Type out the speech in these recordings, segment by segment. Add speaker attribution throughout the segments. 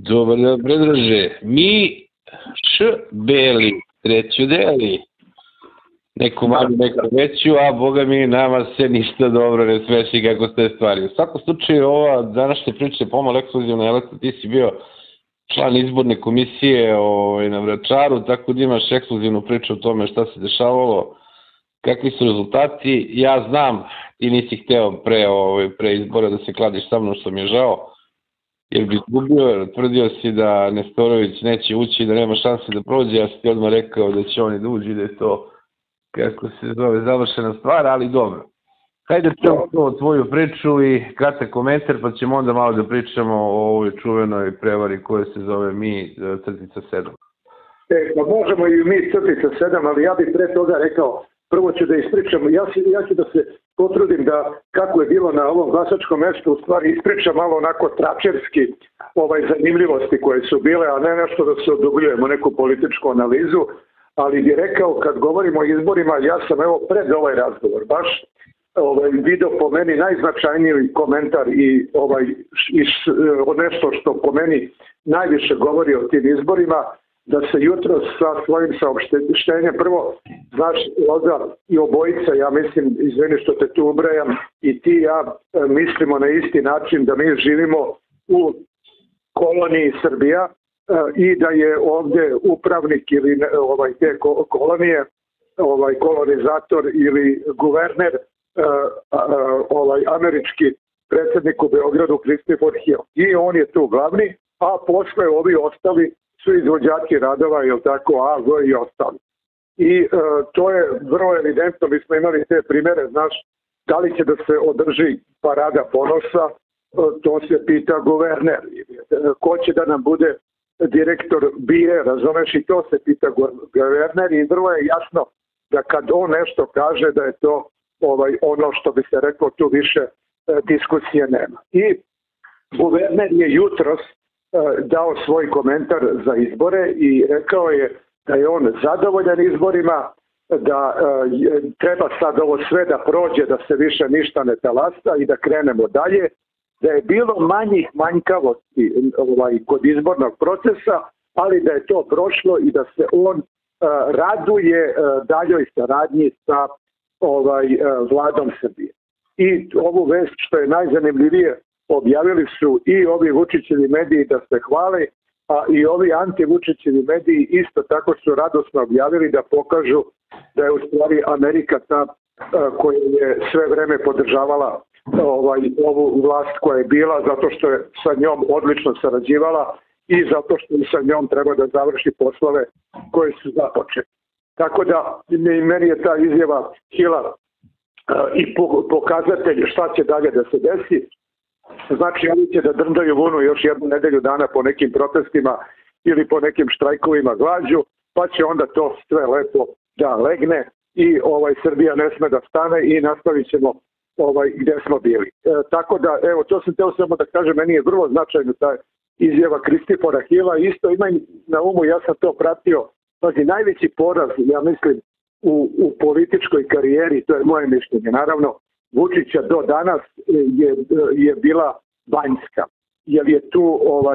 Speaker 1: Dobar dan, Predraže. Mi beli, treću deli. Neku manju, neku veću, a boga mi nama se ništa dobro ne smeši kako ste stvari. U svakom slučaju, ova današnja priča je pomalo ekskluzivna, jer ti si bio član izborne komisije na Vračaru, tako da imaš ekskluzivnu priču o tome šta se dešavalo, kakvi su rezultati. Ja znam, ti nisi hteo pre izbora da se kladiš sa mnom, što mi je žao, jer bi izgubio, tvrdio si da Nestorović neće ući, da nema šanse da prođe, ja sam ti odmah rekao da će oni da uđi, da je to, kako se zove, završena stvar, ali dobro. Hajde o tvoju priču i kratak komentar, pa ćemo onda malo da pričamo o ovoj čuvenoj prevari koja se zove Mi-7.
Speaker 2: Pa možemo i Mi-7, ali ja bih pre toga rekao, prvo ću da ispričam, ja ću da se potrudim da kako je bilo na ovom glasačkom mestu, u stvari ispričam malo onako tračerski zanimljivosti koje su bile, a ne nešto da se odubljujemo neku političku analizu, ali bih rekao, kad govorimo o izborima, ja sam evo pred ovaj razgovor baš video po meni najznačajniji komentar i nešto što po meni najviše govori o tim izborima, da se jutro sa svojim saopštenjem, prvo, znaš, Loza i obojica, ja mislim, izvini što te tu ubrajam, i ti i ja mislimo na isti način da mi živimo u koloniji Srbija i da je ovde upravnik ili te kolonije, kolonizator ili guverner, američki predsjednik u Beogradu Christopher Hill. I on je tu glavni, a posle ovi ostali su izvođači radova, jel tako, A, V i ostali. I to je vrlo evidentno, mi smo imali te primere, znaš, da li će da se održi parada ponosa, to se pita guverner. Ko će da nam bude direktor BIA, razumeš, i to se pita guverner, i vrlo je jasno da kad on nešto kaže da je to ono što bi se reklo, tu više diskusije nema. I guverner je jutros dao svoj komentar za izbore i rekao je da je on zadovoljan izborima, da treba sad ovo sve da prođe, da se više ništa ne talasta i da krenemo dalje, da je bilo manjih manjkavosti kod izbornog procesa, ali da je to prošlo i da se on raduje daljoj saradnji sa vladom Srbije. I ovu vest, što je najzanimljivije, objavili su i ovi Vučićevi mediji da se hvale, a i ovi anti-Vučićevi mediji isto tako su radosno objavili da pokažu da je u stvari Amerika ta koja je sve vreme podržavala ovu vlast koja je bila, zato što je sa njom odlično sarađivala i zato što sa njom treba da završi poslove koje su započeti. Tako da meni je ta izjava Hila i pokazatelj šta će dalje da se desi. Znači, oni će da drndaju vunu još jednu nedelju dana po nekim protestima ili po nekim štrajkovima glađu, pa će onda to sve lepo da legne i Srbija ne sme da stane i nastavit ćemo gde smo bili. Tako da, evo, to sam teo samo da kažem, meni je vrlo značajna ta izjava Christophera Hilla. Isto imam na umu, ja sam to pratio, znači najveći poraz, ja mislim, u političkoj karijeri, to je moje mišljenje, naravno, Vučića do danas je bila Banjska, jer je tu,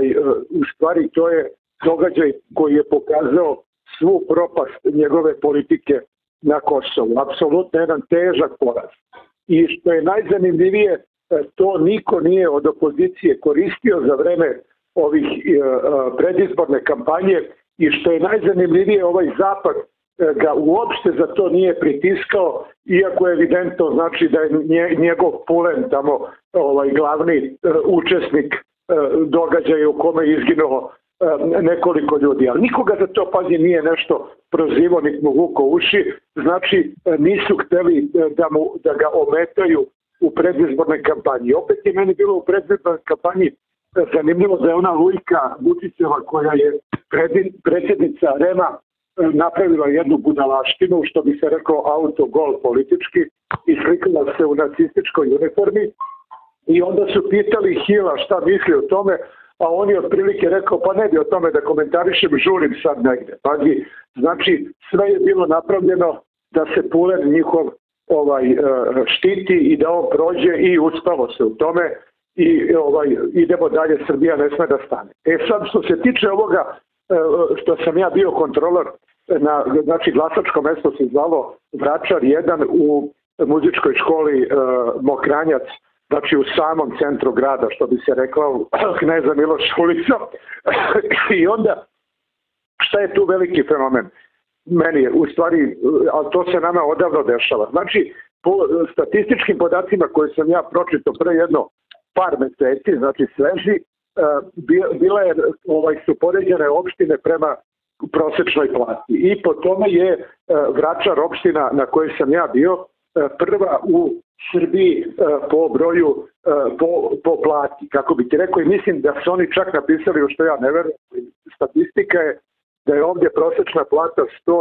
Speaker 2: u stvari, to je događaj koji je pokazao svu propast njegove politike na Kosovu. Apsolutno jedan težak poraz. I što je najzanimljivije, to niko nije od opozicije koristio za vreme ovih predizborne kampanje i što je najzanimljivije, ovaj Zapad ga uopšte za to nije pritiskao, iako je evidentno, znači, da je njegov pulen tamo glavni učesnik događaja u kome je izginulo nekoliko ljudi. Ali nikoga za to, pazi, nije nešto prozivao, niti mu vuko uši, znači nisu hteli da ga ometaju u predizbornoj kampanji. Opet je meni bilo u predizbornoj kampanji zanimljivo da je ona Lujka Vučićeva, koja je predsjednica REM-a, napravila jednu budalaštinu, što bi se rekao autogol politički, i slikala se u nacističkoj uniformi i onda su pitali Hila šta misli o tome, a on je otprilike rekao, pa ne bi o tome da komentarišem, žurim sad negde. Pazi, znači sve je bilo napravljeno da se pulen njihov štiti i da on prođe i uspalo se u tome. i idemo dalje, Srbija ne sme da stane. Sad što se tiče ovoga što sam ja bio kontrolor znači glasačko mesto se zvalo Vračar 1 u muzičkoj školi Mokranjac, znači u samom centru grada, što bi se reklo Kneza Miloša ulica. I onda šta je tu veliki fenomen? Meni je, u stvari, ali to se nama odavno dešava. Znači, po statističkim podacima koje sam ja pročitao pre jedno par meseci, znači sveži, su poređene opštine prema prosečnoj plati. I po tome je Vračar, opština na kojoj sam ja bio, prva u Srbiji po broju, po plati, kako bi ti rekao, i mislim da su oni čak napisali, u što ja ne verujem, statistika je da je ovdje prosečna plata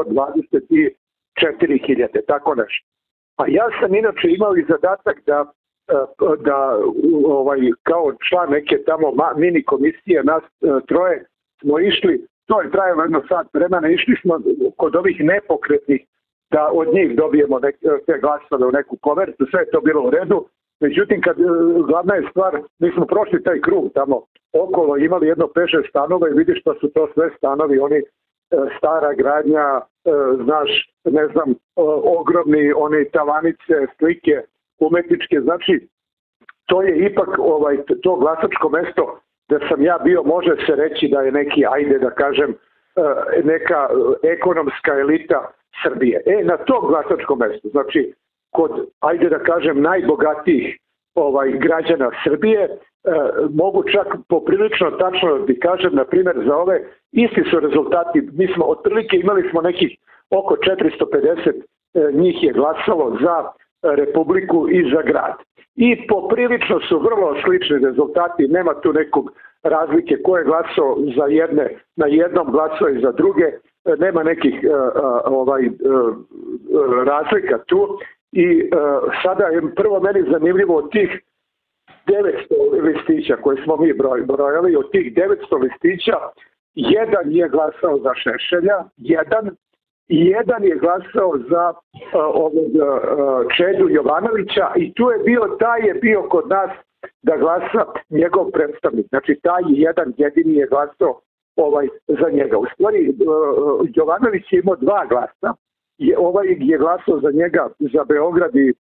Speaker 2: 124.000, tako nešto. A ja sam inače imao i zadatak da kao član neke tamo mini komisije, nas troje smo išli, to je trajalo jedno sat vremena, išli smo kod ovih nepokretnih da od njih dobijemo te glasove u neku kovertu, sve je to bilo u redu. Međutim, glavna je stvar, mi smo prošli taj krug tamo okolo, imali jedno 5-6 stanova i vidiš da su to sve stanovi, oni stara gradnja, znaš, ne znam, ogromni, oni tavanice, slike umetničke, znači to je ipak to glasačko mesto da sam ja bio, može se reći da je neki, ajde da kažem, neka ekonomska elita Srbije. Na tom glasačkom mestu, znači kod, ajde da kažem, najbogatijih građana Srbije, mogu čak poprilično tačno da ti kažem, na primjer za ove, isti su rezultati, mi smo otprilike imali smo nekih oko 450 njih je glasalo za Republiku i za grad. I poprilično su vrlo slični rezultati, nema tu nekog razlike ko je glasao za jedne, na jednom glasao i za druge, nema nekih razlika tu. I sada je prvo meni zanimljivo od tih 900 listića koje smo mi brojali, od tih 900 listića, jedan je glasao za Šešelja, jedan je glasao za Čedu Jovanovića i tu je bio, taj je bio kod nas da glasa njegov predstavnik. Znači taj jedan jedini je glasao za njega. U stvari Jovanović je imao 2 glasa, ovaj je glasao za njega, za Beograd i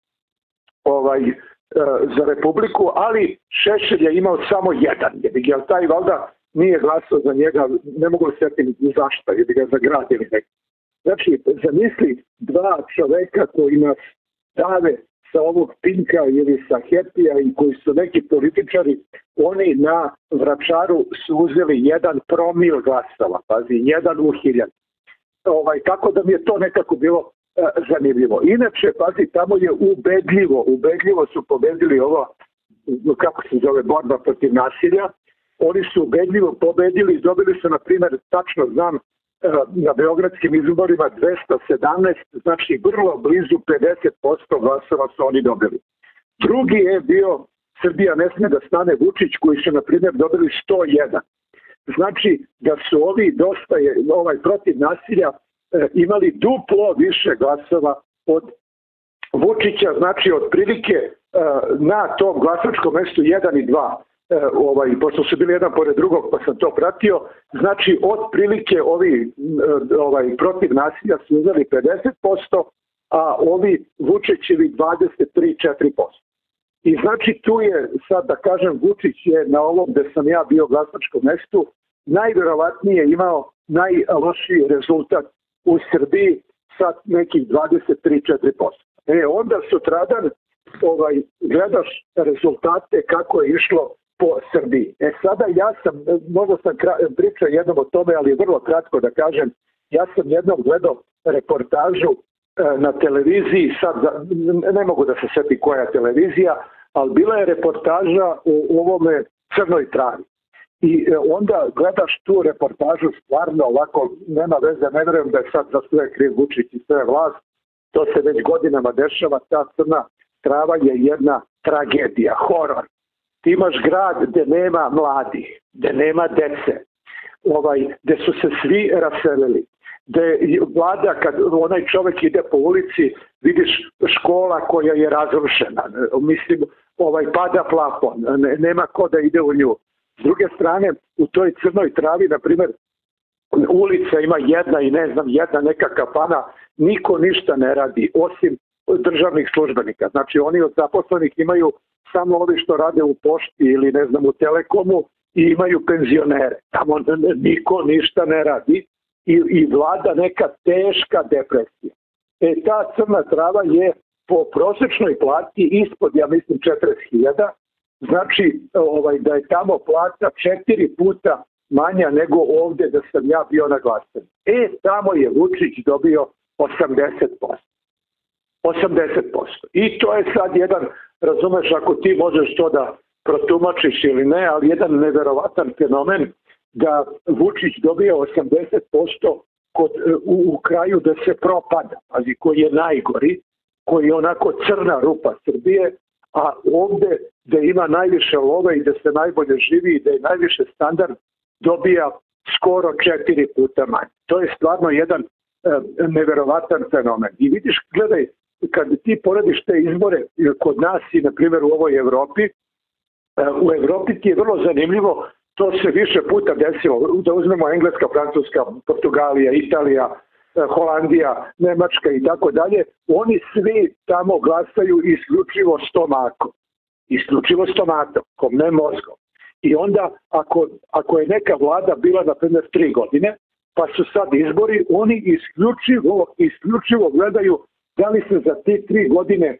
Speaker 2: za Republiku, ali Šešelj je imao samo jedan, jer taj valjda nije glasao za njega, ne mogu se sjetiti zašto, jer ga za grad ili neki. Znači, zamisli 2 čoveka koji nas stave sa ovog Pinka ili sa Happy-a i koji su neki političari, oni na Vračaru su uzeli 1 promil glasova, pazi, 1 u 1000. Tako da mi je to nekako bilo zanimljivo. Inače, pazi, tamo je ubedljivo su pobedili ovo, kako se zove, borba protiv nasilja. Oni su ubedljivo pobedili, dobili su, na primjer, tačno znam, na beogradskim izborima 217, znači vrlo blizu 50% glasova su oni dobili. Drugi je bio Srbija ne sme da stane Vučić, koji su, na primjer, dobili 101. Znači da su ovi dosta protiv nasilja imali duplo više glasova od Vučića, znači otprilike na tom glasačkom mestu 1 i 2, pošto su bili jedan pored drugog pa sam to pratio, znači otprilike ovi protiv nasilja su uzeli 50%, a ovi Vučićevi 23-4%. I znači tu je, sad da kažem, Vučić je na ovom gde sam ja bio glasačkom mestu najverovatnije imao najlošiji rezultat u Srbiji sa nekih 23-4%. Onda sutradan gledaš rezultate kako je išlo po Srbiji. Sada ja sam, možda sam pričao jednom o tome, ali vrlo kratko da kažem, ja sam jednom gledao reportažu na televiziji, sad ne mogu da se sjetim koja televizija, ali bila je reportaža u ovome Crnoj Travi. I onda gledaš tu reportažu stvarno ovako, nema veze, ne vjerujem da je sad za sve kriv Vučić i sve vlast, to se već godinama dešava, ta Crna Trava je jedna tragedija, horor. Ti imaš grad gde nema mladih, gde nema dece, gde su se svi raselili, da je vlada, kad onaj čovek ide po ulici, vidiš škola koja je razrušena, mislim, pada plafon, nema ko da ide u nju. S druge strane, u toj Crnoj Travi, na primjer, ulica ima jedna i ne znam, jedna neka kafana, niko ništa ne radi, osim državnih službenika. Znači, oni od zaposlenih imaju samo ovi što rade u pošti ili ne znam u Telekomu i imaju penzionere. Tamo niko ništa ne radi i vlada neka teška depresija. Ta Crna Trava je po prosječnoj plati ispod, ja mislim, 40.000, znači da je tamo plata 4 puta manja nego ovde da sam ja bio na glasanju. Tamo je Vučić dobio 80%. 80%. I to je sad jedan, razumeš, ako ti možeš to da protumačiš ili ne, ali jedan neverovatan fenomen da Vučić dobije 80% u kraju da se propada, pazi, koji je najgori, koji je onako crna rupa Srbije, a ovde da ima najviše love i da se najbolje živi i da je najviše standard, dobija skoro 4 puta manje. To je stvarno jedan neverovatan fenomen. I vidiš, gledaj, kad ti porediš te izbore kod nas i, na primjer, u ovoj Evropi, u Evropi ti je vrlo zanimljivo, to se više puta desilo, da uzmemo Engleska, Francuska, Portugalija, Italija, Holandija, Nemačka i tako dalje, oni svi tamo glasaju isključivo stomakom. Isključivo stomakom, ne mozgom. I onda, ako je neka vlada bila, na primjer, 3 godine, pa su sad izbori, oni isključivo gledaju da li se za te 3 godine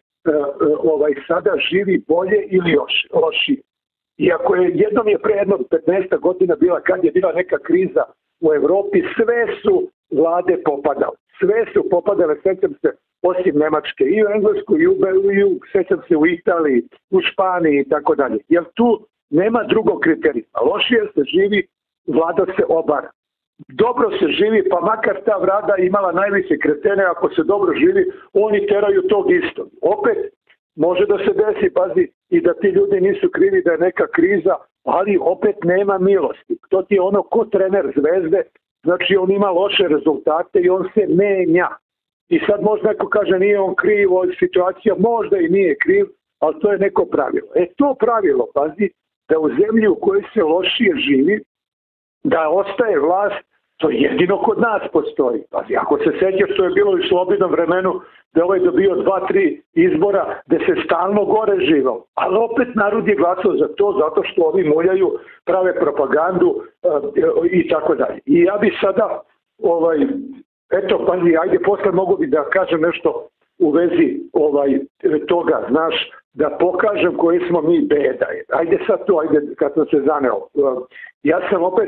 Speaker 2: sada živi bolje ili lošije. Iako jednom je pre jednog 15 godina bila, kad je bila neka kriza u Evropi, sve su vlade popadale. Sve su popadale, sećam se, osim Nemačke, i u Engleskoj, i u sećam se u Italiji, u Španiji i tako dalje. Jer tu nema drugog kriterija. Lošije se živi, vlada se obara. Dobro se živi, pa makar ta vlada imala najviše kriterije, ako se dobro živi, oni teraju tog istog. Opet, može da se desi, pazi, i da ti ljudi nisu krivi, da je neka kriza, ali opet nema milosti. To ti je ono ko trener Zvezde, znači on ima loše rezultate i on se menja. I sad možda neko kaže nije on kriv, situacija možda i nije kriv, ali to je neko pravilo. To pravilo, pazi, da u zemlji u kojoj se lošije živi, da ostaje vlast, to jedino kod nas postoji. Pazi, ako se sećaš što je bilo u slobodnom vremenu, da je ovaj dobio 2-3 izbora, da se stalno gore živao. Ali opet narod je glasao za to, zato što ovi muljaju, prave propagandu i tako dalje. I ja bi sada, pazi, ajde, posle mogu bi da kažem nešto u vezi toga, znaš, da pokažem koji smo mi beda. Ajde sad to, kad sam se zaneo. Ja sam opet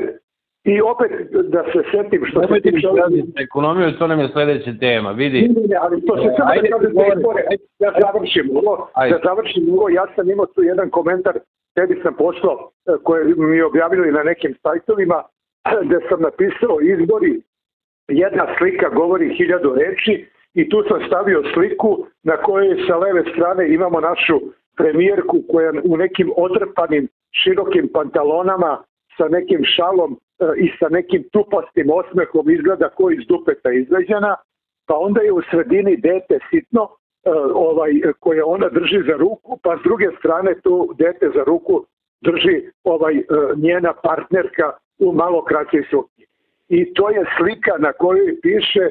Speaker 2: da se setim što se tiče...
Speaker 1: Ekonomiju, to nam je sledeća tema, vidi.
Speaker 2: Ali to se samo da kažem da završim ovo. Ja sam imao tu jedan komentar, tebi sam poslao, koje mi objavili na nekim sajtovima, gde sam napisao izbori, jedna slika govori 1000 reči, i tu sam stavio sliku na kojoj sa leve strane imamo našu premijerku koja u nekim odrpanim širokim pantalonama sa nekim šalom i sa nekim tupastim osmehom izgleda ko iz dupeta izveđena, pa onda je u sredini dete sitno koje ona drži za ruku, pa s druge strane to dete za ruku drži njena partnerka u malo kraćoj suknji. I to je slika na kojoj piše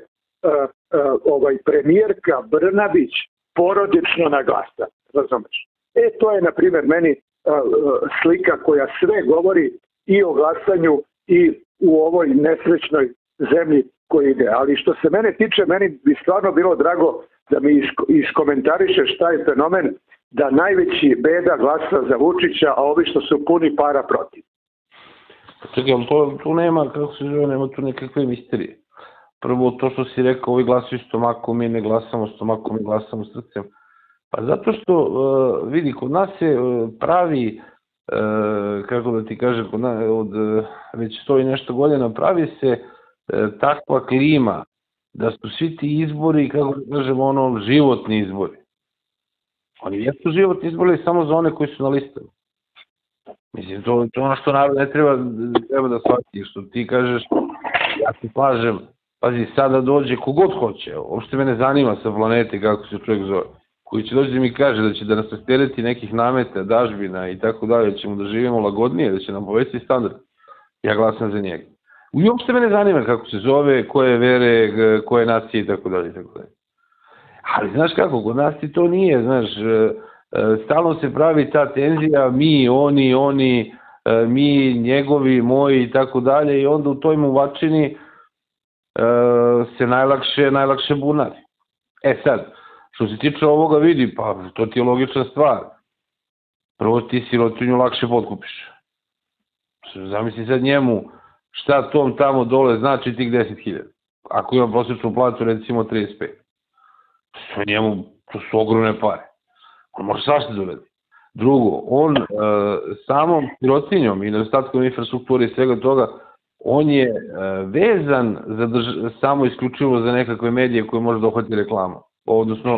Speaker 2: premijerka Brnabić porodično na glasanju, razumeš? To je, na primjer, meni slika koja sve govori i o glasanju i u ovoj nesrećnoj zemlji koji ide. Ali što se mene tiče, meni bi stvarno bilo drago da mi iskomentarišeš taj fenomen da najveći beda glasa za Vučića, a ovi što su puni para protiv.
Speaker 1: Čekaj, tu nema, kako se zove, nema tu nekakve misterije. Prvo, to što si rekao, ovi glasaju stomakom, mi ne glasamo stomakom, mi glasamo srcem. Pa zato što, vidi, kod nas se pravi, kako da ti kažem, od već 100 i nešto godina, pravi se takva klima da su svi ti izbori, kako da kažem, životni izbori. Oni jesu životni izbori samo za one koji su na listama. Mislim, to je ono što narod ne treba da shvati, što ti kažeš, ja se slažem, pazi, sada dođe kogod hoće, uopšte me ne zanima sa planete kako se čovjek zove, koji će doći da mi kaže da će da nas rastereti nekih nameta, dažbina i tako dalje, da ćemo da živimo lagodnije, da će nam povećati standard, ja glasam za njega. I uopšte me ne zanima kako se zove, koje vere, koje nacije i tako dalje, i tako dalje. Ali znaš kako, kod nas ti to nije, znaš, stalno se pravi ta tenzija, mi, oni, mi, njegovi, moji i tako dalje, i onda u toj muvačini se najlakše bunari. Sad, što se tiče ovoga vidi, pa to ti je logična stvar. Prvo ti sirotinju lakše potkupiš. Zamisli sad njemu šta tom tamo dole znači tih 10.000. Ako ima prosječnu platu recimo 35. To su ogromne pare. On može svašta dovedi. Drugo, on samom sirotinjom i nedostatkom infrastrukture i svega toga, on je vezan samo isključivo za nekakve medije koje može dohvati reklamu. Odnosno,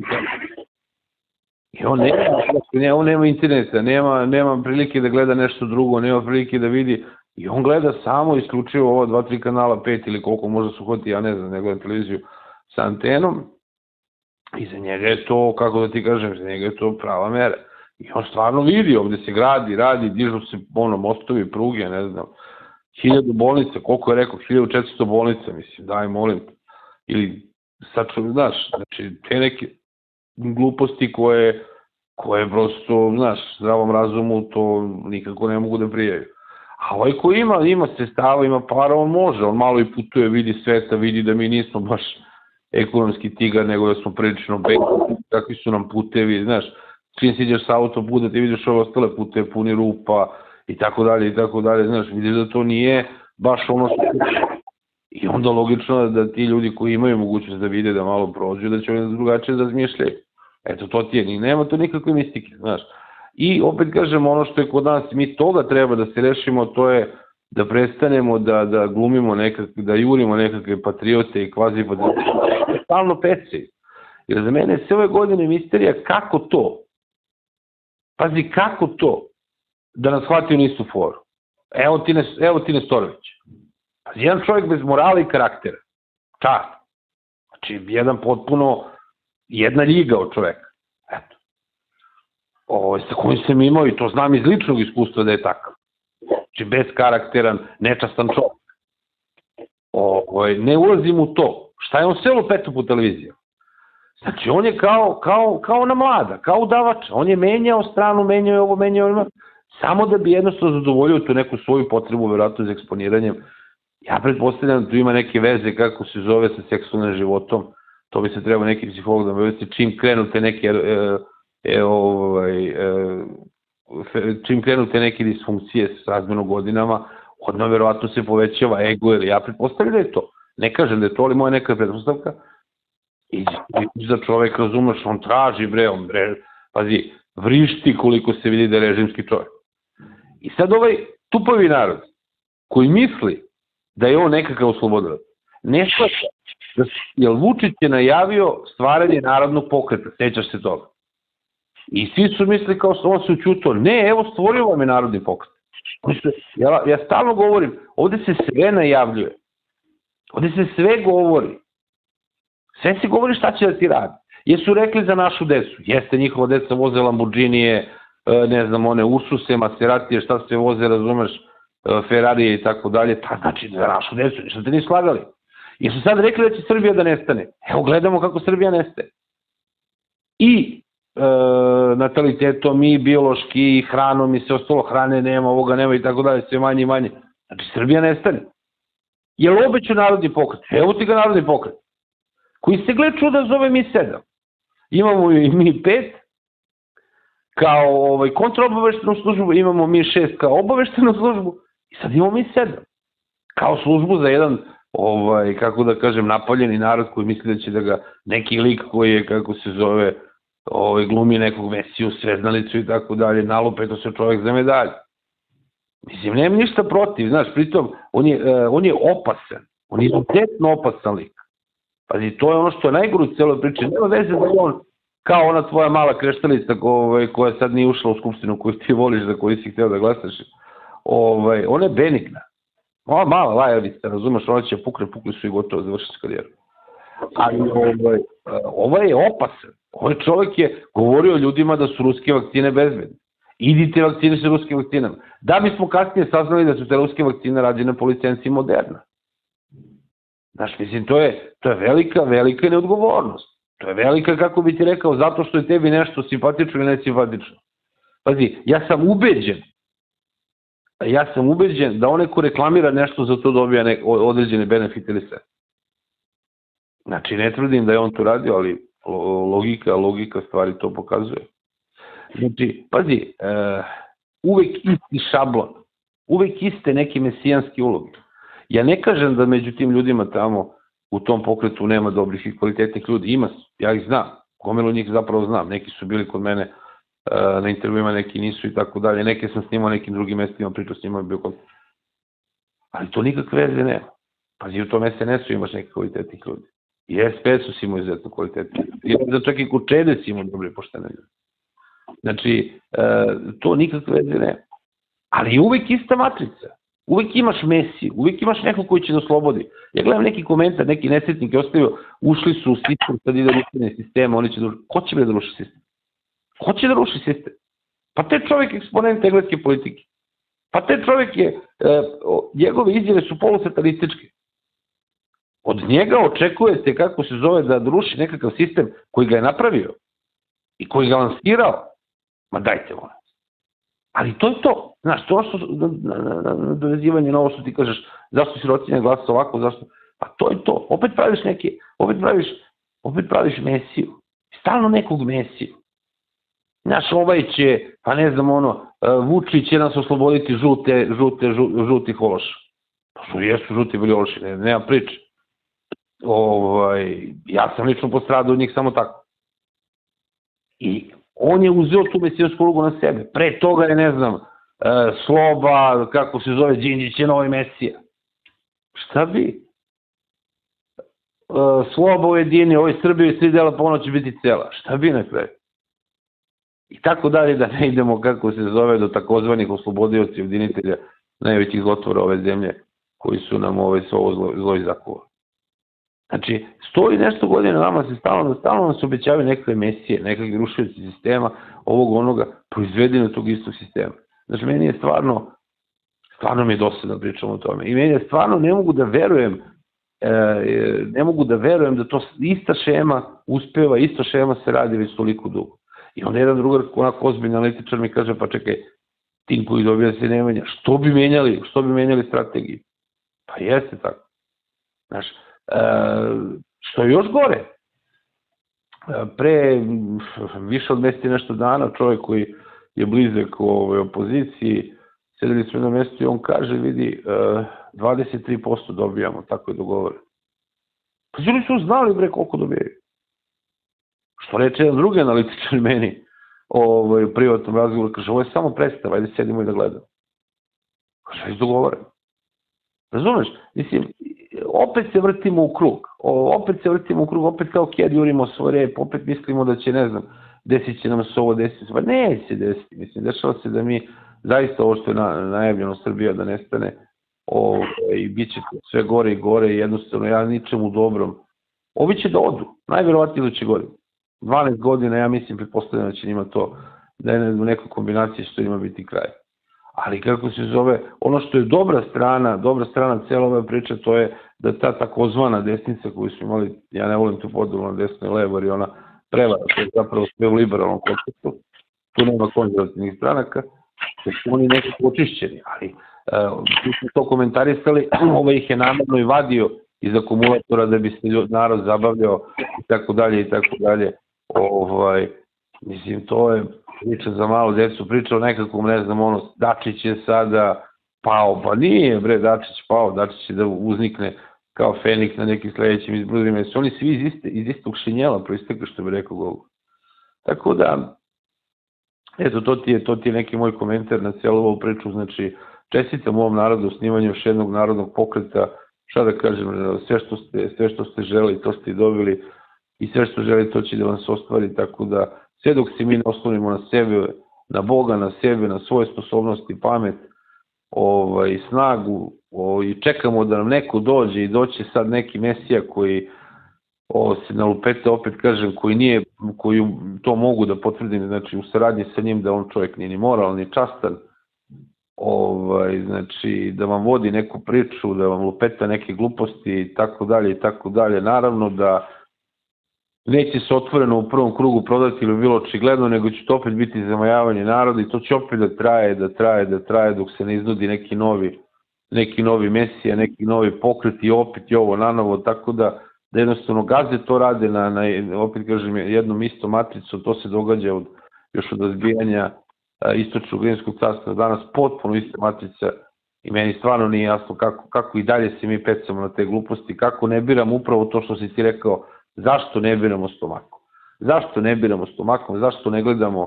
Speaker 1: i on nema interneta, nema prilike da gleda nešto drugo, nema prilike da vidi, i on gleda samo isključivo ova 2-3 kanala, 5 ili koliko možda su hoti, ja ne znam, ne gledam televiziju sa antenom, i za njega je to, kako da ti kažem, za njega je to prava mera. I on stvarno vidi, ovde se radi, dižu se mostovi, pruge, ne znam, 1000 bolnica, koliko je rekao, 1400 bolnica, mislim, daj, molim, ili sad znaš, znači, te neke gluposti koje prosto, znaš, zdravom razumu to nikako ne mogu da prijaju. A ovaj ko ima sredstava, ima para, on može, on malo i putuje, vidi sveta, vidi da mi nismo baš ekonomski tigar, nego da smo prilično bedni, kakvi su nam putevi, znaš, čim si ideš sa autoputa, ti vidiš ove ostale puteve puni rupa i tako dalje, znaš, vidiš da to nije baš ono što... I onda logično da ti ljudi koji imaju mogućnost da vide, da malo prođu, da će oni drugačije razmišljaju. Eto, to ti je, nema to nikakve mistike, znaš. I opet kažem, ono što je kod nas, mi toga treba da se rešimo, to je da prestanemo da glumimo nekakve, da jurimo nekakve patriote i kvazi patriote, stalno pecaju. Jer za mene sve ove godine misterija kako to, pazi kako to, da nas hvati u nisu foru. Evo ti Nestorović. Pazi, jedan čovjek bez morala i karaktera. Čast. Znači, jedna ljiga od čoveka. Eto. Sa kojim sam imao, i to znam iz ličnog iskustva da je takav. Znači, beskarakteran, nečastan čovjek. Ne ulazim u to. Šta je on sve lupeto po televiziji? Znači, on je kao ona mlada, kao udavač. On je menjao stranu, menjao je ovo, menjao je ono, samo da bi jednostavno zadovoljio tu neku svoju potrebu, verovatno, za eksponiranjem. Ja pretpostavljam da tu ima neke veze, kako se zove, sa seksualnim životom. To bi se trebao neki psiholog da me vesti, čim krenu te neke disfunkcije s razmenom godinama, odmah verovatno se povećava ego, ili ja pretpostavljam da je to. Ne kažem da je to, ali moja neka pretpostavka. I za čovek, razumeš, on traži, pazi, vrišti koliko se vidi da je režimski čovek. I sad ovaj tupavi narod, koji misli da je on nekakav oslobodilac, ne shvata, jer Vučić je najavio stvaranje narodnog pokreta, sećaš se toga. I svi su misli kao što on se učutao, ne, evo stvorio vam je narodni pokret. Ja stalno govorim, ovde se sve najavljuje, ovde se sve govori, sve se govori šta će da ti radi. Jesu rekli za našu decu, jeste, njihova deca voze Lamborghinije, ne znam, one Ursuse, Maseratije, šta se voze, razumeš, Ferrarije i tako dalje, ta znači za našu decu, ništa te nisu slagali. Jesu sad rekli da će Srbija da nestane, evo gledamo kako Srbija nestaje. I natalitetom, i biološki, i hranom, i sve ostalo, hrane nema, ovoga nema i tako dalje, sve manje i manje. Znači Srbija nestane. Jel obećao narodni pokret? Evo ti ga narodni pokret, koji se, gled čuda, zove Mi 7. Imamo i Mi 5 kao kontraobaveštenu službu, imamo Mi 6 kao obaveštenu službu i sad imamo Mi 7 kao službu za jedan, kako da kažem, napaljeni narod koji misli da će da ga neki lik koji je, kako se zove, glumi nekog Mesiju, sveznalicu i tako dalje, nalupeto se čovjek za medalje. Mislim, nema ništa protiv, znaš, pritom, on je opasan, on je izuzetno opasan lik. Pazi, to je ono što je najgore u celoj priči, nema veze da on, kao ona tvoja mala kreštalica koja sad nije ušla u skupštinu koju ti voliš, za koju si hteo da glasaš, ona je benigna. Ova mala lajavica, razumeš, ona će pukli su i gotovo, završiti karijeru. Ali ovaj je opasan. Ovaj čovjek je govorio ljudima da su ruske vakcine bezbedne. Idite vakcine sa ruskim vakcinama. Da bismo kasnije saznali da su te ruske vakcine rađene po licenciji Moderna. Znaš, mislim, to je velika neodgovornost. To je velika, kako bi ti rekao, zato što je tebi nešto simpatično ili nesimpatično. Pazi, ja sam ubeđen da onaj ko reklamira nešto za to dobija određene benefite ili sve. Znači, ne tvrdim da je on to radio, ali logika stvari to pokazuje. Znači, pazi, uvek isti šablon, uvek iste neke mesijanske uloge. Ja ne kažem da među tim ljudima tamo u tom pokretu nema dobrih i kvalitetnih ljudi. Ima, ja ih znam, gomilu njih zapravo znam. Neki su bili kod mene na intervjuima, neki nisu i tako dalje. Neke sam snimao nekim drugim mestima, pričao s njima, bio kod... Ali to nikakve veze nema. Pazi, u tom SNS-u imaš neki kvalitetnih ljudi. I SPS-u si imao izuzetno kvalitetnih ljudi. I da čak i kod Čede si imao dobri poštene ljudi. Znači, to nikakve veze nema. Ali uvek ista matrica. Uvek imaš Mesiju, uvek imaš neko koji će da oslobodi. Ja gledam neki komentar, neki nesretnik je ostavio, ušli su u sistem, sad ide rušenje sistema, oni će da ruši. Ko će da ruši sistem? Ko će da ruši sistem? Pa te čovjek je eksponent engleske politike. Pa te čovjek je, njegove izjave su polosatanističke. Od njega očekujete, kako se zove, da ruši nekakav sistem koji ga je napravio i koji ga lansirao. Ma dajte molim. Ali to je to. Znaš, to što dovezivanje na ovo što ti kažeš, zašto si rocinja glasa ovako, zašto... Pa to je to. Opet praviš Mesiju. Stalno nekog Mesiju. Znaš, ovaj će, pa ne znam Vučić će nas osloboditi žuti hološa. Pa su jesu žuti bili hološi, nema priče. Ja sam lično postradao od njih samo tako. I on je uzeo tu mesijansku ulogu na sebe. Pre toga je, ne znam, Sloba, kako se zove, Đinđić je novi mesija. Šta bi? Sloba ujedini, ovoj Srbiji svi dela ponoć će biti cela. Šta bi na kraju? I tako dalje, da ne idemo, kako se zove, do takozvanih oslobodioci jedinitelja najvećih zlotvora ove zemlje, koji su nam sve ovo zlo izakuvali. Znači, 100 i nešto godina nama se stalno nas obećavaju nekakve mesije, nekakve rušioci sistema, ovog onoga, proizvedeno tog istog sistema. Znači, meni je stvarno mi je dosadno pričamo o tome. I meni je stvarno, ne mogu da verujem da to ista šema uspeva, ista šema se radi već toliko dugo. I onda jedan drugar, onako ozbiljni analitičar mi kaže, pa čekaj, tim koji dobija se ne menja, što bi menjali strategiju? Pa jeste tako. Znaš, što je još gore, pre više od meseci nešto dana čovjek koji je blizak u opoziciji, sedeli smo na mestu i on kaže, vidi, 23% dobijamo, tako je dogovoreno. Pa ljudi su znali, bre, koliko dobijaju. Što reče jedan drugi analitičar meni u privatnom razgovoru, kaže, ovo je samo predstava, ajde sedimo i da gledamo. Kaže, već dogovoreno. Razumeš? Mislim, opet se vrtimo u krug, opet kao kjed jurimo svoj rep, opet mislimo da će, ne znam, desit će nam se ovo, desit se, pa ne se desiti, mislim, dešava se da mi zaista ovo što je najavljeno Srbija da nestane, i bit će sve gore i gore i jednostavno ja ničemu dobrom. Ovi će da odu, najverovatnije iduće godine. 12 godina, ja mislim, pretpostavljam da će njima to, da je u nekoj kombinaciji što njima biti kraj. Ali kako se zove, ono što je dobra strana cijela ova priča, to je da ta takozvana desnica koju smo imali, ja ne volim tu podelu na desno i levo, jer je ona prevara, to je zapravo sve u liberalnom kontekstu, tu nema konzervativnih stranaka, jer su oni nekako očišćeni, ali tu smo to komentarisali, ih je namerno i vadio iz akumulatora da bi se narod zabavljao i tako dalje i tako dalje. Mislim, to je priča za malo decu, priča o nekakvom, ne znam, Dačić je sada pao, pa nije, bre, Dačić pao, Dačić će da uznikne kao Feniks na nekim sledećim izborima, jer su oni svi iz istog šinjela proistekli, što bi rekao Gogo. Tako da, eto, to ti je neki moj komentar na cijelu ovu priču, znači, čestitam ovom narodu u snimanju još jednog narodnog pokreta, šta da kažem, sve što ste želeli, to ste i dobili, i sve što želite, to će da vam se ostvari, tako da, sve dok se mi ne oslonimo na sebe, na Boga, na sebe, na svoje sposobnosti, pamet, snagu i čekamo da nam neko dođe i doće sad neki mesija koji se nalupete, opet kažem, koji to mogu da potvrdim, znači u saradnji sa njim da on čovjek nije ni moral, ni častan, znači da vam vodi neku priču, da vam lupeta neke gluposti i tako dalje i tako dalje. Naravno da neće se otvoreno u prvom krugu prodati ili bilo očigledno, nego će to opet biti zamajavanje naroda i to će opet da traje dok se ne iznudi neki novi mesija, neki novi pokret i opet i ovo nanovo, tako da jednostavno gaze to rade opet kažem, jednom istom matricom, to se događa još od razbijanja istočnog Rimskog carstva danas, potpuno ista matrica i meni stvarno nije jasno kako i dalje se mi pecamo na te gluposti, kako ne biramo upravo to što si ti rekao, zašto ne biramo stomakom? Zašto ne biramo stomakom? Zašto ne gledamo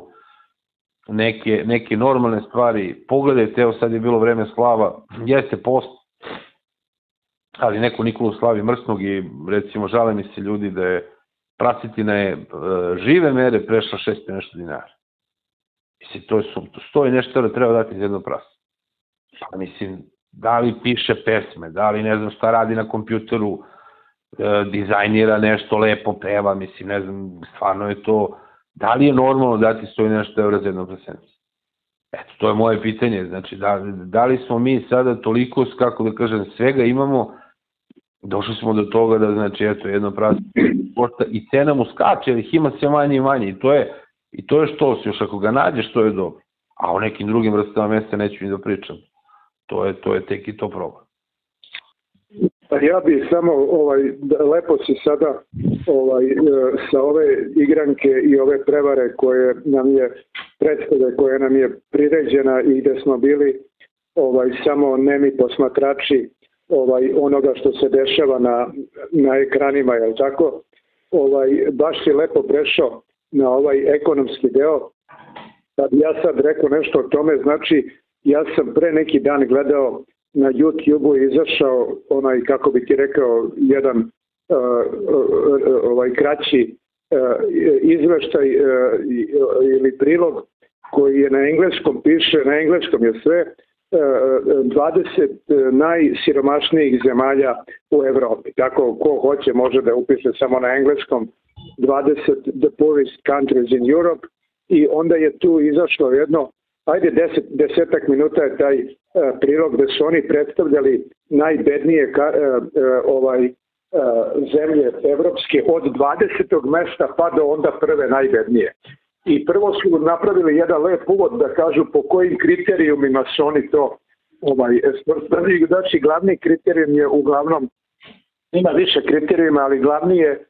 Speaker 1: neke normalne stvari? Pogledajte, evo sad je bilo vreme slava, jeste post, ali neko Nikolu slavi mrsnog i recimo žale mi se ljudi da je prasetina je žive mere prešla 600 nešto dinara. Mislim, to je sumto. 100 i nešto da treba dati iz jedno prasa. Pa mislim, da li piše pesme, da li ne znam šta radi na kompjuteru, dizajnira nešto, lepo peva, mislim, ne znam, stvarno je to, da li je normalno dati 100 i nešto evra za jednu prasenicu? Eto, to je moje pitanje, znači, da li smo mi sada toliko, kako da kažem, svega imamo, došli smo do toga da, znači, eto, jedno prasa i cena mu skače, jer ih ima sve manje i manje, i to je što si, još ako ga nađeš, to je dobro, a o nekim drugim vrstama mesta neću ni da pričam, to je tek i to problem.
Speaker 2: Ja bih samo, lepo si sada sa ove igranke i ove prevare koje nam je predstave, koje nam je priređena i gde smo bili samo nemi posmatrači onoga što se dešava na ekranima, jel tako? Baš si lepo prešao na ovaj ekonomski deo. Da bi ja sad rekao nešto o tome, znači ja sam pre neki dan gledao na YouTube-u izašao kako bi ti rekao, jedan kraći izveštaj ili prilog koji je na engleskom, piše, na engleskom je sve, 20 najsiromašnijih zemalja u Evropi. Tako, ko hoće može da upiše samo na engleskom 20 the poorest countries in Europe i onda je tu izašlo jedno, ajde 10 minuta je taj prilog gde su oni predstavljali najbednije zemlje evropske od 20. mesta pa do onda prve najbednije. I prvo su napravili jedan lep uvod da kažu po kojim kriterijumima su oni to svrstali. Znači, glavni kriterijum je uglavnom, ima više kriterijuma, ali glavni je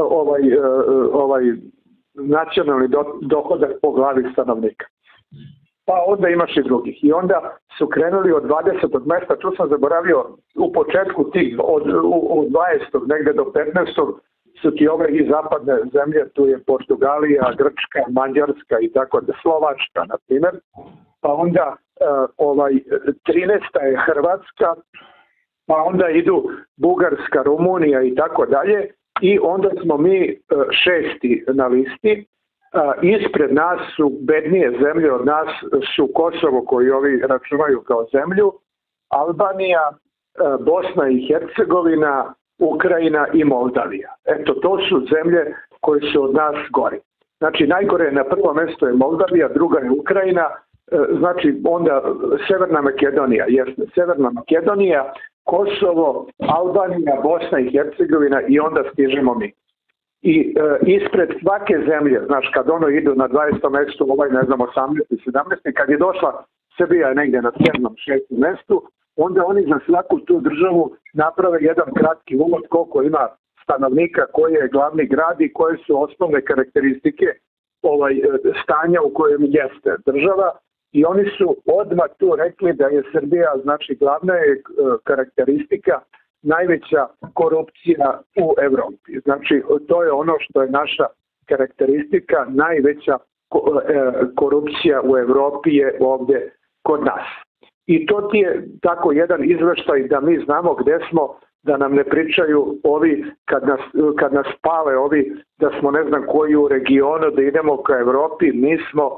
Speaker 2: nacionalni dohodak po glavi stanovnika. Pa onda imaš i drugih. I onda su krenuli od 20. mesta, tu sam zaboravio u početku tih, od 20. negde do 15. su ti ove i zapadne zemlje, tu je Portugalija, Grčka, Mađarska i tako da, Slovačka, na primjer. Pa onda 13. je Hrvatska, pa onda idu Bugarska, Rumunija i tako dalje. I onda smo mi 6. na listi. Ispred nas su bednije zemlje od nas, su Kosovo koji ovi računaju kao zemlju, Albanija, Bosna i Hercegovina, Ukrajina i Moldavija. Eto, to su zemlje koje su od nas gori. Znači, najgore na prvo mesto je Moldavija, druga je Ukrajina, znači onda Severna Makedonija, Severna Makedonija, Kosovo, Albanija, Bosna i Hercegovina i onda stižemo mi. I ispred svake zemlje, znaš, kad ono idu na 20. mestu, ne znam, 18. 17. kad je došla Srbija negdje na 7. 6. mestu, onda oni za svaku tu državu naprave jedan kratki uvod koliko ima stanovnika, koji je glavni grad i koje su osnovne karakteristike stanja u kojem jeste država. I oni su odmah tu rekli da je Srbija, znači glavna je karakteristika najveća korupcija u Evropi. Znači, to je ono što je naša karakteristika, najveća korupcija u Evropi je ovdje kod nas. I to ti je tako jedan izveštaj da mi znamo gde smo, da nam ne pričaju ovi kad nas pale ovi da smo ne znam koji u regionu, da idemo ka Evropi, mi smo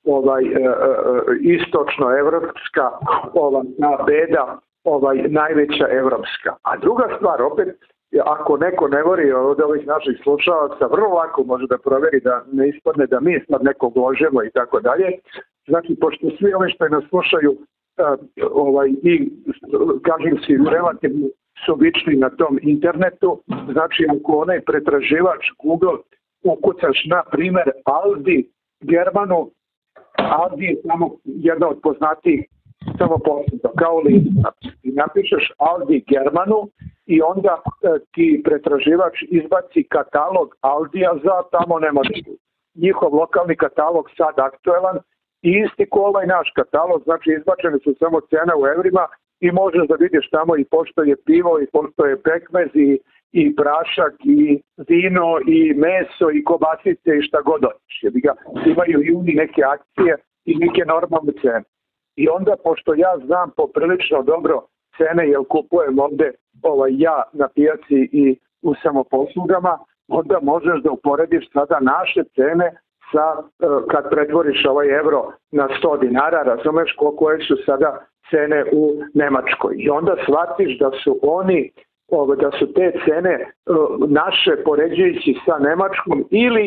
Speaker 2: istočnoevropska beda najveća evropska. A druga stvar, opet, ako neko ne vori od ovih naših slušalaca, vrlo lako može da proveri da ne ispadne da mi sad nekog ložemo i tako dalje. Znači, pošto svi ovi što nas slušaju i kažem si relativno su vični na tom internetu, znači ako onaj pretraživač Google ukucaš na primer Aldi Germanu, Aldi je samo jedna od poznatijih samo posljedno, kao lista. I napišeš Aldi Germanu i onda ti pretraživač izbaci katalog Aldija za tamo nema njihov lokalni katalog sad aktuelan i isti ko ovaj naš katalog, znači izbačene su samo cene u evrima i možeš da vidiš tamo i pošto je pivo i pošto je pekmez i prašak i vino i meso i kobasice i šta god hoćeš. Imaju i oni neke akcije i neke normalne cene. I onda, pošto ja znam poprilično dobro cene, jer kupujem ovde ja na pijaci i u samoposlugama, onda možeš da uporediš sada naše cene sa, kad pretvoriš ovaj evro na 100 dinara, razumeš koje su sada cene u Nemačkoj. I onda shvatiš da su oni, da su te cene naše poređujući sa Nemačkom ili